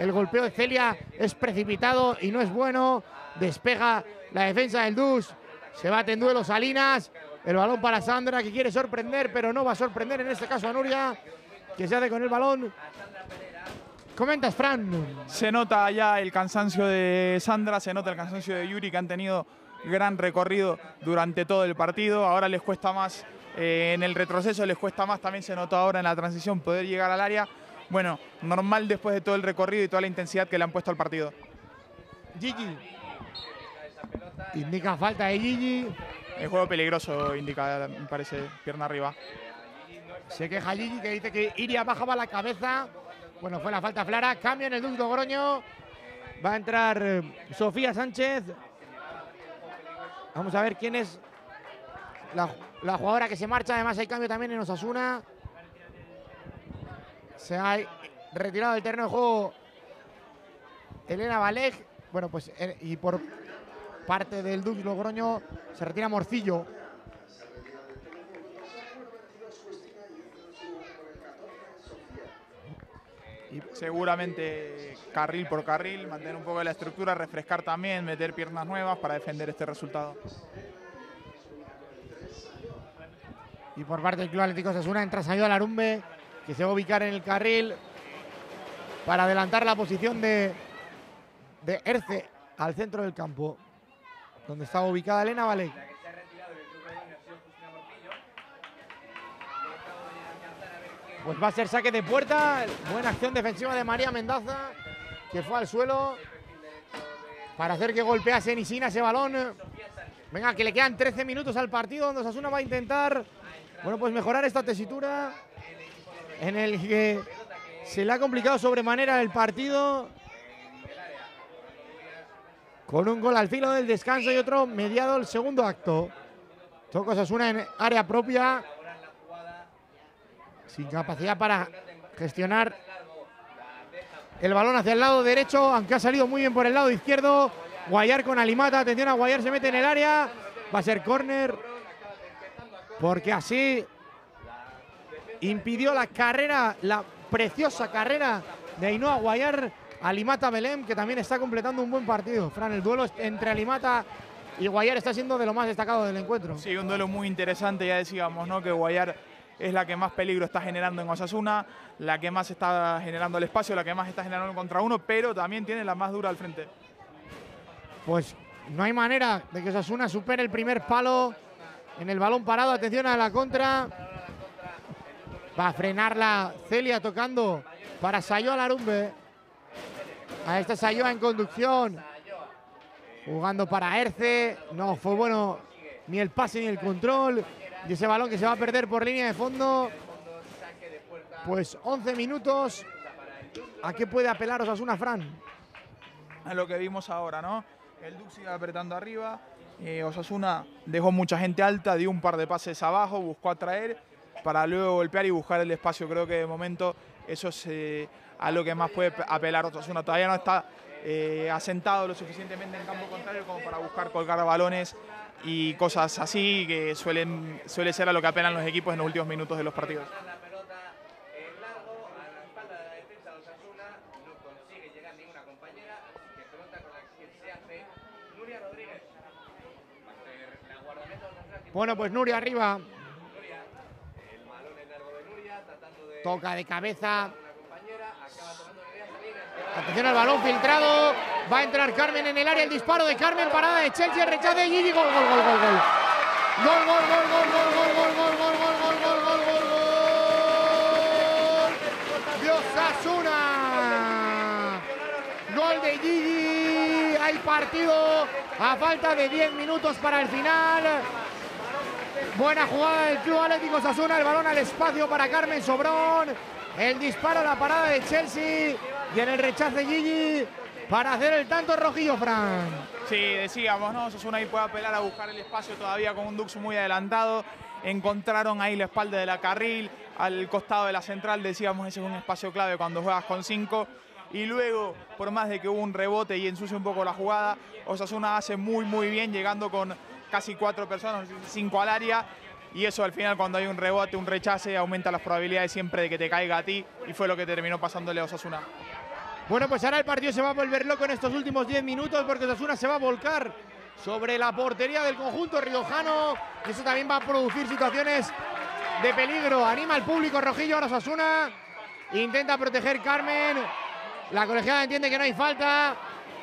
El golpeo de Celia es precipitado y no es bueno. Despega la defensa del Dux. Se bate en duelo Salinas. El balón para Sandra, que quiere sorprender, pero no va a sorprender en este caso a Nuria, que se hace con el balón. Comentas, Fran. Se nota ya el cansancio de Sandra, se nota el cansancio de Yuri, que han tenido gran recorrido durante todo el partido. Ahora les cuesta más, eh, en el retroceso les cuesta más, también se notó ahora en la transición poder llegar al área. Bueno, normal después de todo el recorrido y toda la intensidad que le han puesto al partido. Gigi. Indica falta de Gigi. El juego peligroso indica, me parece, pierna arriba. Se queja Gigi, que dice que Iria bajaba la cabeza. Bueno, fue la falta clara. Cambia en el Dux Logroño. Va a entrar eh, Sofía Sánchez. Vamos a ver quién es la, la jugadora que se marcha. Además hay cambio también en Osasuna. Se ha retirado del terreno de juego Elena Valeg. Bueno, pues eh, y por parte del Dux Logroño se retira Morcillo. Y seguramente carril por carril, mantener un poco de la estructura, refrescar también, meter piernas nuevas para defender este resultado. Y por parte del Club Atlético Osasuna entra Sayo Alarumbe, que se va a ubicar en el carril para adelantar la posición de, de Erce al centro del campo, donde estaba ubicada Elena Valeg. Pues va a ser saque de puerta. Buena acción defensiva de María Mendaza, que fue al suelo para hacer que golpease Nisina ese balón. Venga, que le quedan trece minutos al partido, donde Osasuna va a intentar, bueno, pues mejorar esta tesitura en el que se le ha complicado sobremanera el partido, con un gol al filo del descanso y otro mediado el segundo acto. Toca Osasuna en área propia, sin capacidad para gestionar el balón hacia el lado derecho, aunque ha salido muy bien por el lado izquierdo. Guayar con Alimata, atención a Guayar, se mete en el área, va a ser córner, porque así impidió la carrera, la preciosa carrera de Ainhoa Guayar. Alimata Belém, que también está completando un buen partido. Fran, el duelo entre Alimata y Guayar está siendo de lo más destacado del encuentro. Sí, un duelo muy interesante, ya decíamos, ¿no?, que Guayar es la que más peligro está generando en Osasuna, la que más está generando el espacio, la que más está generando el contra uno, pero también tiene la más dura al frente. Pues no hay manera de que Osasuna supere el primer palo en el balón parado. Atención a la contra. Va a frenarla Celia tocando para Sayo Alarumbe. Ahí está Sayoa en conducción, jugando para Erce. No fue bueno ni el pase ni el control. Y ese balón que se va a perder por línea de fondo. Pues once minutos. ¿A qué puede apelar Osasuna, Fran? A lo que vimos ahora, ¿no? El Dux sigue apretando arriba. Eh, Osasuna dejó mucha gente alta, dio un par de pases abajo, buscó atraer para luego golpear y buscar el espacio. Creo que de momento eso es eh, a lo que más puede apelar Osasuna. Todavía no está eh, asentado lo suficientemente en campo contrario como para buscar colgar balones y cosas así que suelen, suele ser a lo que apelan los equipos en los últimos minutos de los partidos. Bueno, pues Nuria arriba. Toca de cabeza. Atención al balón filtrado. Va a entrar Carmen en el área. El disparo de Carmen. Parada de Chelsea. Rechazo de Gigi. Gol, gol, gol, gol, gol. Gol, gol, gol, gol, gol, gol, gol, gol, gol, gol, gol, gol, gol, gol, gol. De Osasuna. Gol de Gigi. Hay partido a falta de diez minutos para el final. Buena jugada del Club Atlético Osasuna. El balón al espacio para Carmen Sobrón. El disparo, la parada de Chelsea. Y en el rechazo de Gigi para hacer el tanto rojillo, Fran. Sí, decíamos, ¿no? Osasuna ahí puede apelar a buscar el espacio todavía con un Dux muy adelantado. Encontraron ahí la espalda de la carril, al costado de la central. Decíamos, ese es un espacio clave cuando juegas con cinco. Y luego, por más de que hubo un rebote y ensucia un poco la jugada, Osasuna hace muy, muy bien, llegando con casi cuatro personas, cinco al área. Y eso al final, cuando hay un rebote, un rechace, aumenta las probabilidades siempre de que te caiga a ti. Y fue lo que terminó pasándole a Osasuna. Bueno, pues ahora el partido se va a volver loco en estos últimos diez minutos porque Osasuna se va a volcar sobre la portería del conjunto riojano. Eso también va a producir situaciones de peligro. Anima al público rojillo, ahora Osasuna intenta proteger Carmen. La colegiada entiende que no hay falta.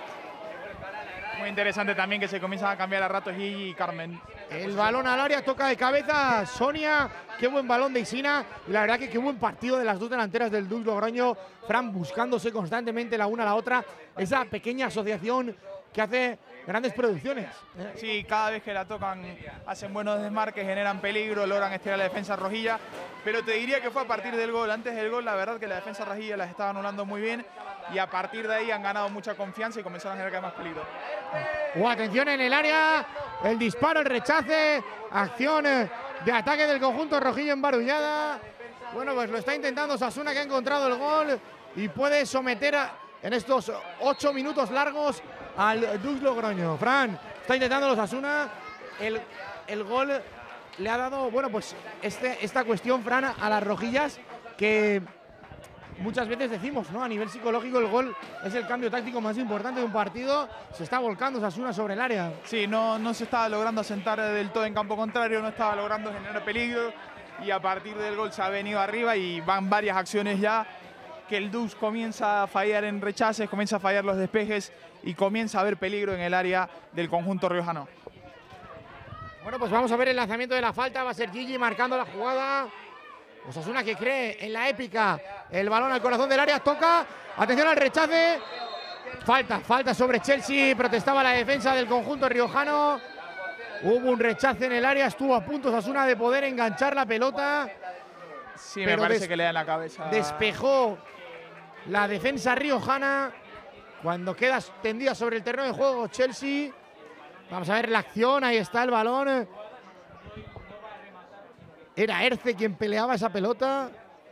Muy interesante también que se comienzan a cambiar a ratos Gigi y Carmen. El balón al área, toca de cabeza Sonia. Qué buen balón de Isina. Y la verdad que qué buen partido de las dos delanteras del Dux Logroño. Fran buscándose constantemente la una a la otra. Esa pequeña asociación que hace grandes producciones. Sí, cada vez que la tocan hacen buenos desmarques, generan peligro, logran estirar la defensa rojilla. Pero te diría que fue a partir del gol. Antes del gol, la verdad que la defensa rojilla las estaba anulando muy bien. Y a partir de ahí han ganado mucha confianza y comenzaron a generar más peligro. Oh, atención en el área, el disparo, el rechace, acción de ataque del conjunto rojillo en Barullada. Bueno, pues lo está intentando Osasuna, que ha encontrado el gol y puede someter a, en estos ocho minutos largos al Dux Logroño. Fran, está intentando los Osasuna, el, el gol le ha dado, bueno, pues este, esta cuestión, Fran, a las rojillas que muchas veces decimos, ¿no? A nivel psicológico el gol es el cambio táctico más importante de un partido. Se está volcando Osasuna sobre el área. Sí, no, no se estaba logrando asentar del todo en campo contrario, no estaba logrando generar peligro y a partir del gol se ha venido arriba y van varias acciones ya que el Dux comienza a fallar en rechaces, comienza a fallar los despejes y comienza a haber peligro en el área del conjunto riojano. Bueno, pues vamos a ver el lanzamiento de la falta. Va a ser Gigi marcando la jugada. Osasuna que cree en la épica. El balón al corazón del área, toca. Atención al rechace. Falta, falta sobre Chelsea. Protestaba la defensa del conjunto riojano. Hubo un rechace en el área. Estuvo a punto Osasuna de poder enganchar la pelota. Sí, me parece que le da en la cabeza. Despejó la defensa riojana. Cuando queda tendida sobre el terreno de juego Chelsea. Vamos a ver la acción. Ahí está el balón. Era Erce quien peleaba esa pelota.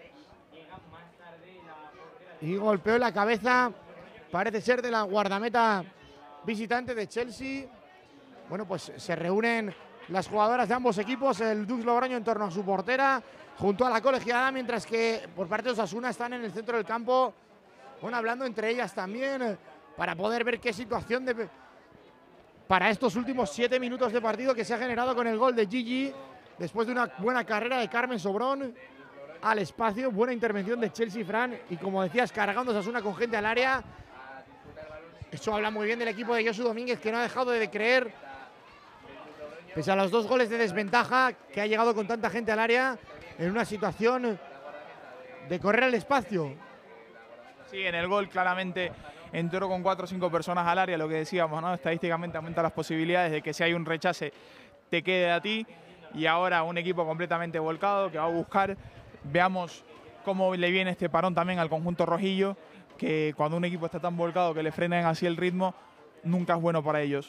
Y golpeó en la cabeza, parece ser de la guardameta visitante de Chelsea. Bueno, pues se reúnen las jugadoras de ambos equipos, el Dux Logroño en torno a su portera, junto a la colegiada, mientras que por parte de Osasuna están en el centro del campo, bueno, hablando entre ellas también, para poder ver qué situación de, para estos últimos siete minutos de partido que se ha generado con el gol de Gigi. Después de una buena carrera de Carmen Sobrón al espacio, buena intervención de Chelsea, Fran, y como decías, cargando Osasuna con gente al área. Eso habla muy bien del equipo de Josu Domínguez, que no ha dejado de creer, pese a los dos goles de desventaja, que ha llegado con tanta gente al área en una situación de correr al espacio. Sí, en el gol claramente entró con cuatro o cinco personas al área, lo que decíamos, ¿no? Estadísticamente aumenta las posibilidades de que si hay un rechace te quede a ti. Y ahora un equipo completamente volcado que va a buscar. Veamos cómo le viene este parón también al conjunto rojillo, que cuando un equipo está tan volcado que le frenen así el ritmo, nunca es bueno para ellos.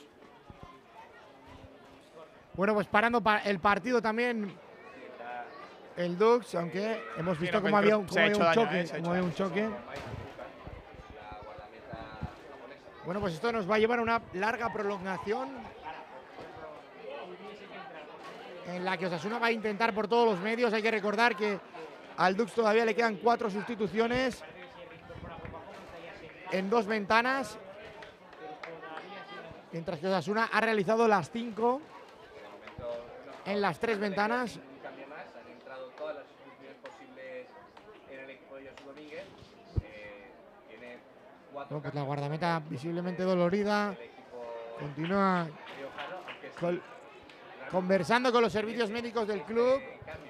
Bueno, pues parando el partido también el Dux, aunque hemos visto cómo había un, cómo había un choque. Eh, cómo había un choque. Bueno, pues esto nos va a llevar a una larga prolongación, en la que Osasuna va a intentar por todos los medios. Hay que recordar que al Dux todavía le quedan cuatro sustituciones en dos ventanas, mientras que Osasuna ha realizado las cinco en las tres ventanas. Bueno, pues la guardameta visiblemente dolorida continúa con, conversando con los servicios médicos del club.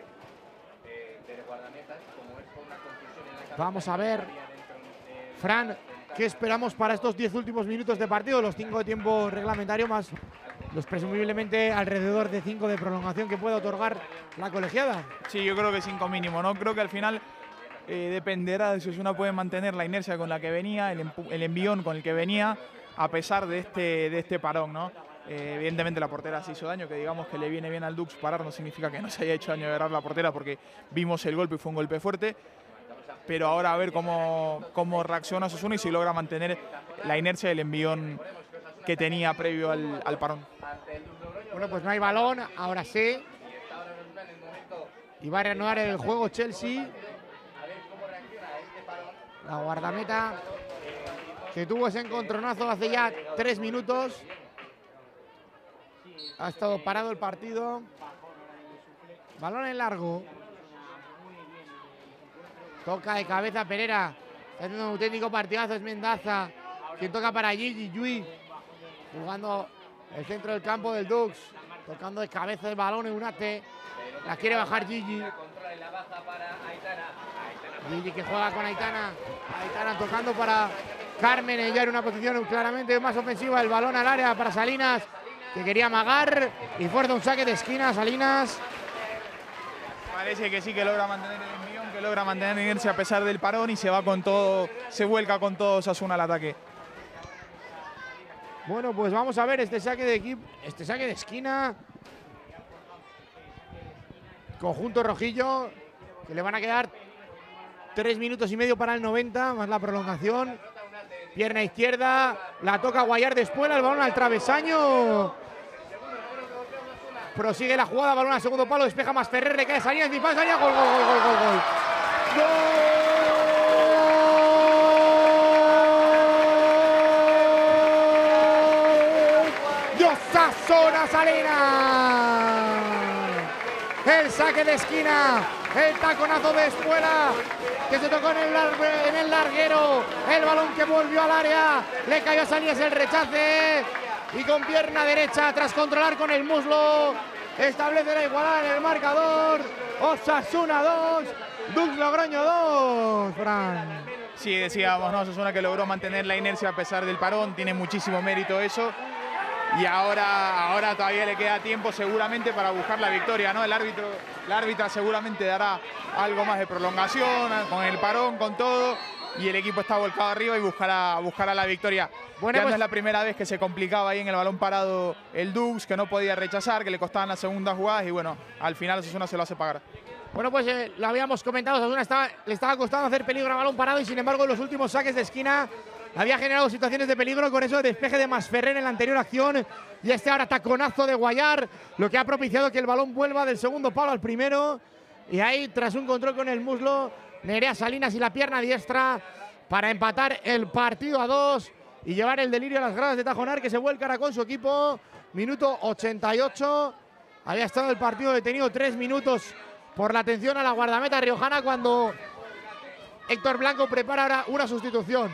Vamos a ver, Fran, ¿qué esperamos para estos diez últimos minutos de partido? Los cinco de tiempo reglamentario más los presumiblemente alrededor de cinco de prolongación que pueda otorgar la colegiada. Sí, yo creo que cinco mínimo, ¿no? Creo que al final eh, dependerá de si Osasuna puede mantener la inercia con la que venía, el, el envión con el que venía, a pesar de este, de este parón, ¿no? Eh, evidentemente la portera se hizo daño, que digamos que le viene bien al Dux parar no significa que no se haya hecho daño de agarrar la portera, porque vimos el golpe y fue un golpe fuerte. Pero ahora a ver cómo, cómo reacciona Osasuna y si logra mantener la inercia del envión que tenía previo al, al parón. Bueno, pues no hay balón, ahora sí. Y va a reanudar el juego Chelsea. La guardameta que tuvo ese encontronazo hace ya tres minutos. Ha estado parado el partido. Balón en largo. Toca de cabeza Pereira. Está haciendo un auténtico partidazo. Es Mendaza quien toca para Gigi. Yui jugando el centro del campo del Dux. Tocando de cabeza el balón en Unate. La quiere bajar Gigi. Gigi que juega con Aitana. Aitana tocando para Carmen. Ella en una posición claramente más ofensiva. El balón al área para Salinas, que quería amagar. Y fuerza un saque de esquina. Salinas. Parece que sí que logra mantener el envión, que logra mantener inercia a pesar del parón y se va con todo, se vuelca con todo Osasuna al ataque. Bueno, pues vamos a ver este saque de equipo, este saque de esquina. Conjunto rojillo, que le van a quedar tres minutos y medio para el noventa, más la prolongación. Pierna izquierda, la toca Guayar de Espuela, el balón al travesaño. Prosigue la jugada, balón al segundo palo, despeja más Ferrer, le cae Salinas, dispara Salinas, gol, gol, gol, gol, gol, gol. ¡Gol! ¡De Osasuna Salinas! El saque de esquina, el taconazo de Espuela, que se tocó en el, en el larguero, el balón que volvió al área, le cayó a Salinas el rechace. Y con pierna derecha, tras controlar con el muslo, establece la igualdad en el marcador. Osasuna dos, Dux Logroño dos, Fran. Sí, decíamos, ¿no? Osasuna que logró mantener la inercia a pesar del parón, tiene muchísimo mérito eso. Y ahora, ahora todavía le queda tiempo seguramente para buscar la victoria, ¿no? El árbitro, la árbitra seguramente dará algo más de prolongación, con el parón, con todo. Y el equipo está volcado arriba y buscará, buscará la victoria. Bueno, ya pues, no es la primera vez que se complicaba ahí en el balón parado el Dux, que no podía rechazar, que le costaban las segundas jugadas y bueno, al final Osasuna se lo hace pagar. Bueno, pues eh, lo habíamos comentado, Osasuna estaba, le estaba costando hacer peligro a balón parado y sin embargo en los últimos saques de esquina había generado situaciones de peligro con eso de despeje de Masferrer en la anterior acción y este ahora taconazo de Guayar, lo que ha propiciado que el balón vuelva del segundo palo al primero y ahí tras un control con el muslo, Nerea Salinas y la pierna diestra para empatar el partido a dos y llevar el delirio a las gradas de Tajonar, que se vuelcará con su equipo. Minuto ochenta y ocho. Había estado el partido detenido tres minutos por la atención a la guardameta riojana cuando Héctor Blanco prepara ahora una sustitución.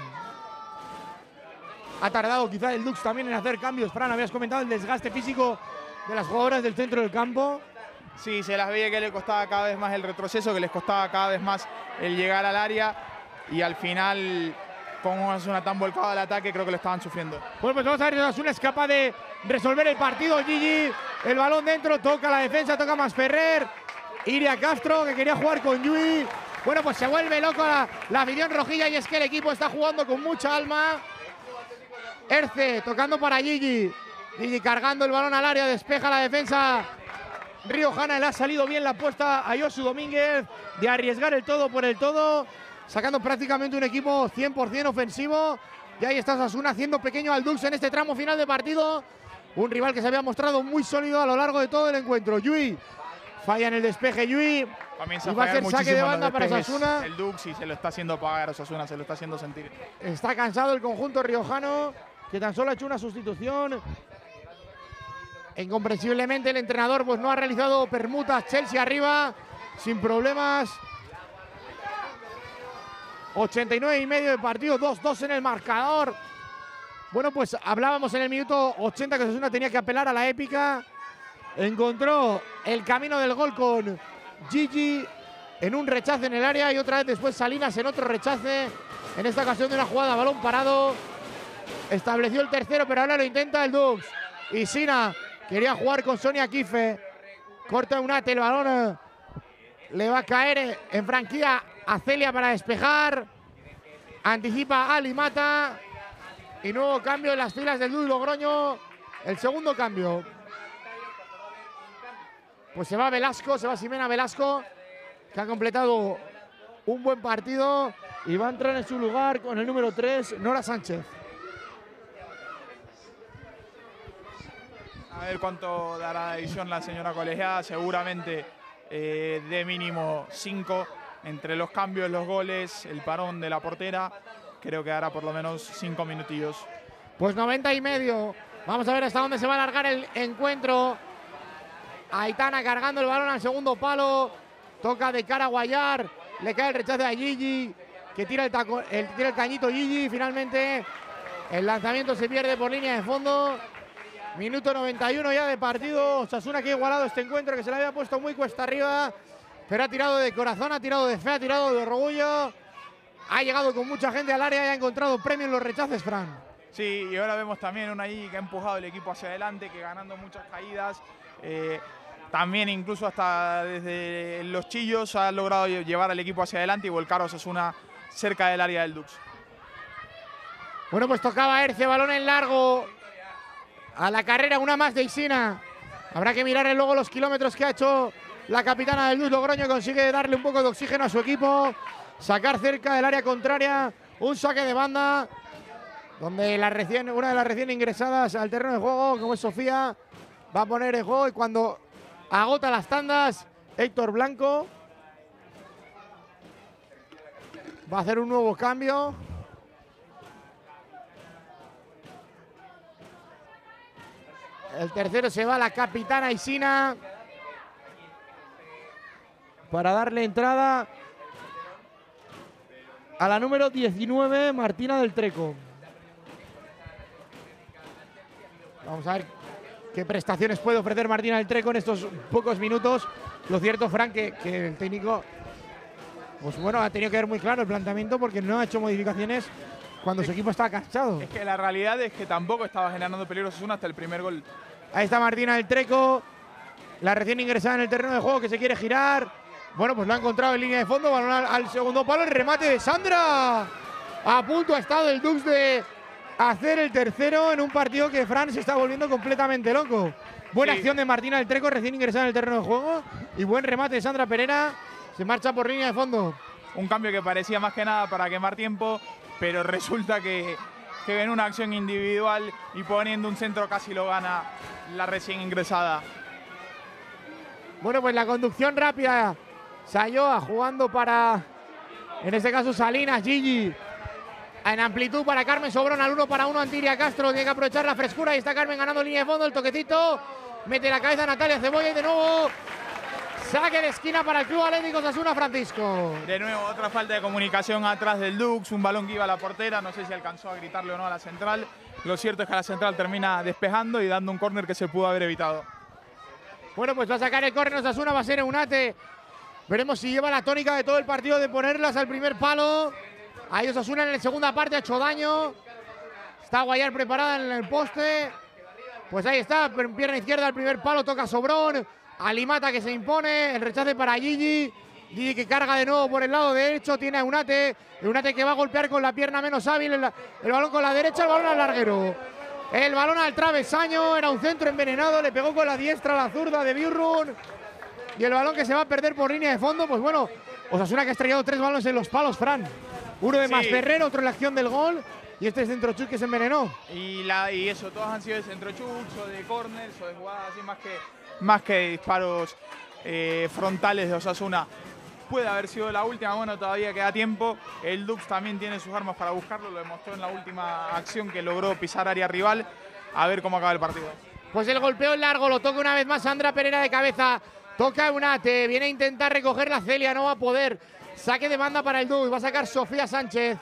Ha tardado quizá el Dux también en hacer cambios. Fran, habías comentado el desgaste físico de las jugadoras del centro del campo. Sí, se las veía que le costaba cada vez más el retroceso, que les costaba cada vez más el llegar al área y al final, con Osasuna tan volcado al ataque, creo que lo estaban sufriendo. Bueno, pues vamos a ver si Osasuna es capaz de resolver el partido. Gigi, el balón dentro, toca la defensa, toca Masferrer. Iria Castro, que quería jugar con Yui. Bueno, pues se vuelve loco la, la afición rojilla y es que el equipo está jugando con mucha alma. Erce, tocando para Gigi. Gigi cargando el balón al área, despeja la defensa riojana. Le ha salido bien la apuesta a Josu Domínguez de arriesgar el todo por el todo, sacando prácticamente un equipo cien por cien ofensivo. Y ahí está Osasuna haciendo pequeño al Dux en este tramo final de partido. Un rival que se había mostrado muy sólido a lo largo de todo el encuentro. Yui falla en el despeje. Yui comienza y va a ser saque de banda para Osasuna. El Dux y se lo está haciendo pagar a Osasuna, se lo está haciendo sentir. Está cansado el conjunto riojano, que tan solo ha hecho una sustitución. Incomprensiblemente el entrenador pues no ha realizado permutas. Chelsea arriba sin problemas. ochenta y nueve y medio de partido, dos dos en el marcador. Bueno, pues hablábamos en el minuto ochenta que Osasuna tenía que apelar a la épica. Encontró el camino del gol con Gigi en un rechace en el área y otra vez después Salinas en otro rechace. En esta ocasión de una jugada a balón parado. Estableció el tercero, pero ahora lo intenta el Dux. Y Sina quería jugar con Sonia Kife. Corta Unate, el balón le va a caer en franquía a Celia para despejar. Anticipa a Ali Mata. Y nuevo cambio en las filas del Dux Logroño. El segundo cambio. Pues se va Velasco, se va Ximena Velasco, que ha completado un buen partido. Y va a entrar en su lugar con el número tres, Nora Sánchez. A ver cuánto dará de edición la señora colegiada. Seguramente eh, de mínimo cinco entre los cambios, los goles, el parón de la portera. creo que hará por lo menos cinco minutillos. Pues noventa y medio. Vamos a ver hasta dónde se va a alargar el encuentro. Aitana cargando el balón al segundo palo. Toca de cara a Guayar. Le cae el rechace a Gigi, que tira el, taco, el, tira el cañito Gigi. Finalmente el lanzamiento se pierde por línea de fondo. Minuto noventa y uno ya de partido. Osasuna que ha igualado este encuentro, que se le había puesto muy cuesta arriba, pero ha tirado de corazón, ha tirado de fe, ha tirado de orgullo. Ha llegado con mucha gente al área y ha encontrado premio en los rechaces, Fran. Sí, y ahora vemos también una Gigi que ha empujado el equipo hacia adelante, que ganando muchas caídas. Eh, también incluso hasta desde los chillos ha logrado llevar al equipo hacia adelante y volcar a Osasuna cerca del área del Dux. Bueno, pues tocaba Erce, balón en largo. A la carrera, una más de Isina. Habrá que mirar luego los kilómetros que ha hecho la capitana del Dux Logroño. Consigue darle un poco de oxígeno a su equipo. Sacar cerca del área contraria. Un saque de banda, donde la recién, una de las recién ingresadas al terreno de juego, como es Sofía, va a poner en juego. Y cuando agota las tandas, Héctor Blanco va a hacer un nuevo cambio. El tercero se va a la capitana Isina para darle entrada a la número diecinueve, Martina del Treco. Vamos a ver qué prestaciones puede ofrecer Martina del Treco en estos pocos minutos. Lo cierto, Frank, que, que el técnico, pues bueno, ha tenido que ver muy claro el planteamiento, porque no ha hecho modificaciones cuando su equipo estaba cansado. Es que la realidad es que tampoco estaba generando peligro Osasuna hasta el primer gol. Ahí está Martina del Treco, la recién ingresada en el terreno de juego, que se quiere girar. Bueno, pues lo ha encontrado en línea de fondo, balón al, al segundo palo, el remate de Sandra. A punto ha estado el Dux de hacer el tercero en un partido que Fran se está volviendo completamente loco. Buena sí. acción de Martina del Treco, recién ingresada en el terreno de juego, y buen remate de Sandra Pereira. Se marcha por línea de fondo. Un cambio que parecía más que nada para quemar tiempo, pero resulta que, que en una acción individual y poniendo un centro casi lo gana la recién ingresada. Bueno, pues la conducción rápida. Sayoa jugando para, en este caso, Salinas, Gigi. En amplitud para Carmen Sobrón, al uno para uno Antiria Castro. Tiene que aprovechar la frescura y está Carmen ganando línea de fondo. El toquecito, mete la cabeza Natalia Cebolla y de nuevo saque de esquina para el Club Atlético Osasuna, Francisco. De nuevo otra falta de comunicación atrás del Dux, un balón que iba a la portera, no sé si alcanzó a gritarle o no a la central. Lo cierto es que la central termina despejando y dando un córner que se pudo haber evitado. Bueno, pues va a sacar el córner Osasuna, va a ser Eunate. Veremos si lleva la tónica de todo el partido de ponerlas al primer palo. Ahí Osasuna en la segunda parte ha hecho daño. Está Guayar preparada en el poste. Pues ahí está, pierna izquierda al primer palo, toca Sobrón. Alimata que se impone, el rechace para Gigi. Gigi que carga de nuevo por el lado derecho, tiene a Eunate. Eunate que va a golpear con la pierna menos hábil, el, el balón con la derecha, el balón al larguero. El balón al travesaño, era un centro envenenado, le pegó con la diestra a la zurda de Biurrun. Y el balón que se va a perder por línea de fondo, pues bueno, Osasuna que ha estrellado tres balones en los palos, Fran. Uno de sí. Masferrer, otro en la acción del gol. Y este es centro chut que se envenenó. Y, la, y eso, todos han sido de centro chut, o de corners, o de jugadas así más que, más que disparos eh, frontales de Osasuna. Puede haber sido la última, bueno, todavía queda tiempo. El Dux también tiene sus armas para buscarlo, lo demostró en la última acción que logró pisar área rival. A ver cómo acaba el partido. Pues el golpeo largo, lo toca una vez más Sandra Pereira de cabeza. Toca Eunate, viene a intentar recoger la Celia, no va a poder. Saque de banda para el Dux, va a sacar Sofía Sánchez.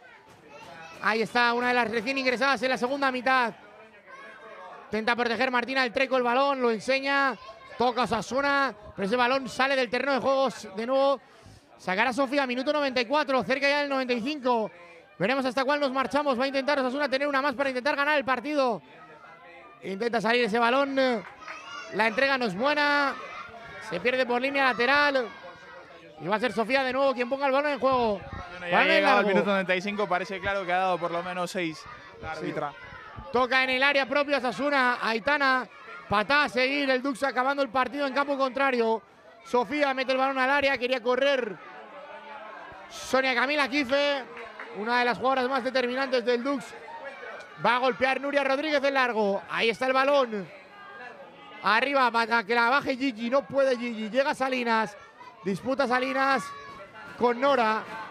Ahí está, una de las recién ingresadas en la segunda mitad. Intenta proteger Martina del Treco el balón, lo enseña. Toca Osasuna, pero ese balón sale del terreno de juegos de nuevo. Sacará Sofía, minuto noventa y cuatro, cerca ya del noventa y cinco. Veremos hasta cuál nos marchamos. Va a intentar Osasuna tener una más para intentar ganar el partido. Intenta salir ese balón. La entrega no es buena. Se pierde por línea lateral. Y va a ser Sofía de nuevo quien ponga el balón en juego. Bueno, ya ha llegado al minuto noventa y cinco, parece claro que ha dado por lo menos seis la árbitra. Sí. Toca en el área propia Osasuna, Aitana. Patá a seguir, el Dux acabando el partido en campo contrario. Sofía mete el balón al área, quería correr Sonia Camila Quife, una de las jugadoras más determinantes del Dux. Va a golpear Nuria Rodríguez de largo. Ahí está el balón. Arriba para que la baje Gigi, no puede Gigi. Llega Salinas, disputa Salinas con Nora.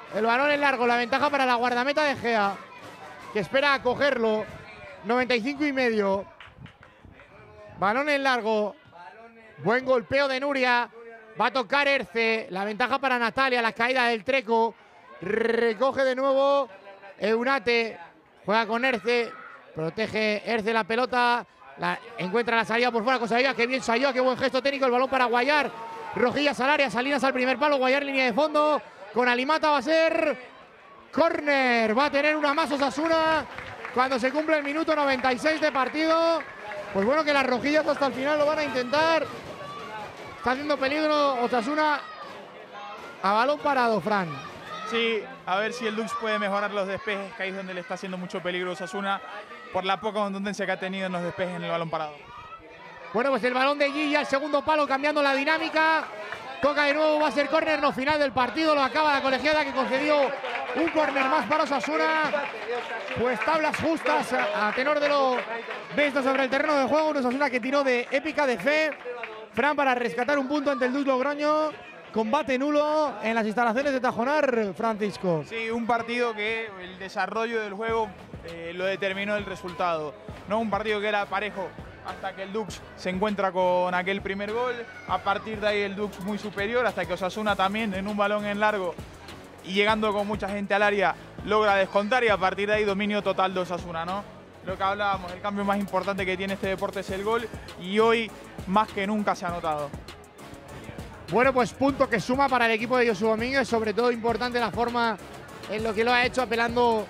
El balón en largo, la ventaja para la guardameta de Gea, que espera a cogerlo. noventa y cinco y medio. Balón en largo. Buen golpeo de Nuria. Va a tocar Erce. La ventaja para Natalia, la caída del Treco. Recoge de nuevo Eunate. Juega con Erce. Protege Erce la pelota. La, encuentra la salida por fuera con Sayoa. Qué bien Sayoa, qué buen gesto técnico. El balón para Guayar. Rojillas al área, Salinas al primer palo. Guayar línea de fondo. Con Alimata va a ser córner. Va a tener una más Osasuna cuando se cumple el minuto noventa y seis de partido. Pues bueno, que las rojillas hasta el final lo van a intentar. Está haciendo peligro Osasuna a balón parado, Fran. Sí, a ver si el Dux puede mejorar los despejes, que ahí es donde le está haciendo mucho peligro Osasuna por la poca contundencia que ha tenido en los despejes en el balón parado. Bueno, pues el balón de Gigi al segundo palo, cambiando la dinámica. Toca de nuevo, va a ser córner, no final del partido. Lo acaba la colegiada, que concedió un córner más para Osasuna. Pues tablas justas a, a tenor de lo visto sobre el terreno de juego. Un Osasuna que tiró de épica de fe, Fran, para rescatar un punto ante el Dux Logroño. Combate nulo en las instalaciones de Tajonar, Francisco. Sí, un partido que el desarrollo del juego eh, lo determinó el resultado. No un partido que era parejo hasta que el Dux se encuentra con aquel primer gol. A partir de ahí el Dux muy superior, hasta que Osasuna también en un balón en largo y llegando con mucha gente al área logra descontar, y a partir de ahí dominio total de Osasuna, ¿no? Lo que hablábamos, el cambio más importante que tiene este deporte es el gol, y hoy más que nunca se ha notado. Bueno, pues punto que suma para el equipo de Josu Domínguez, sobre todo importante la forma en lo que lo ha hecho, apelando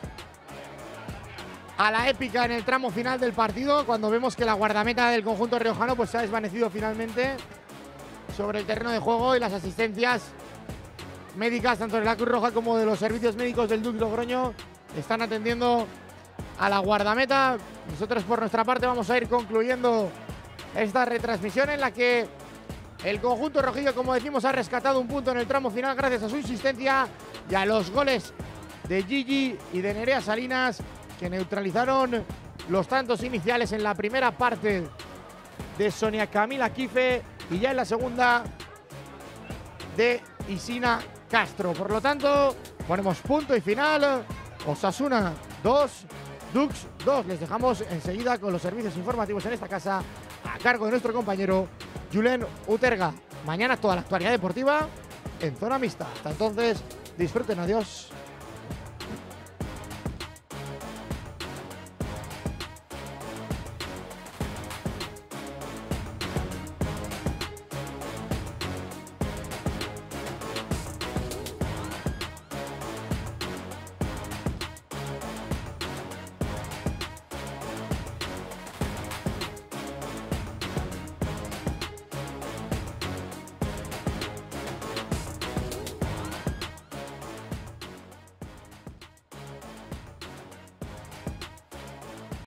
a la épica en el tramo final del partido, cuando vemos que la guardameta del conjunto riojano pues se ha desvanecido finalmente sobre el terreno de juego, y las asistencias médicas tanto de la Cruz Roja como de los servicios médicos del Dux Logroño están atendiendo a la guardameta. Nosotros por nuestra parte vamos a ir concluyendo esta retransmisión en la que el conjunto rojillo, como decimos, ha rescatado un punto en el tramo final gracias a su insistencia y a los goles de Gigi y de Nerea Salinas, que neutralizaron los tantos iniciales en la primera parte de Sonia Camila Quife y ya en la segunda de Isina Castro. Por lo tanto, ponemos punto y final. Osasuna dos, Dux dos. Les dejamos enseguida con los servicios informativos en esta casa a cargo de nuestro compañero Julen Uterga. Mañana toda la actualidad deportiva en Zona Mixta. Hasta entonces, disfruten, adiós.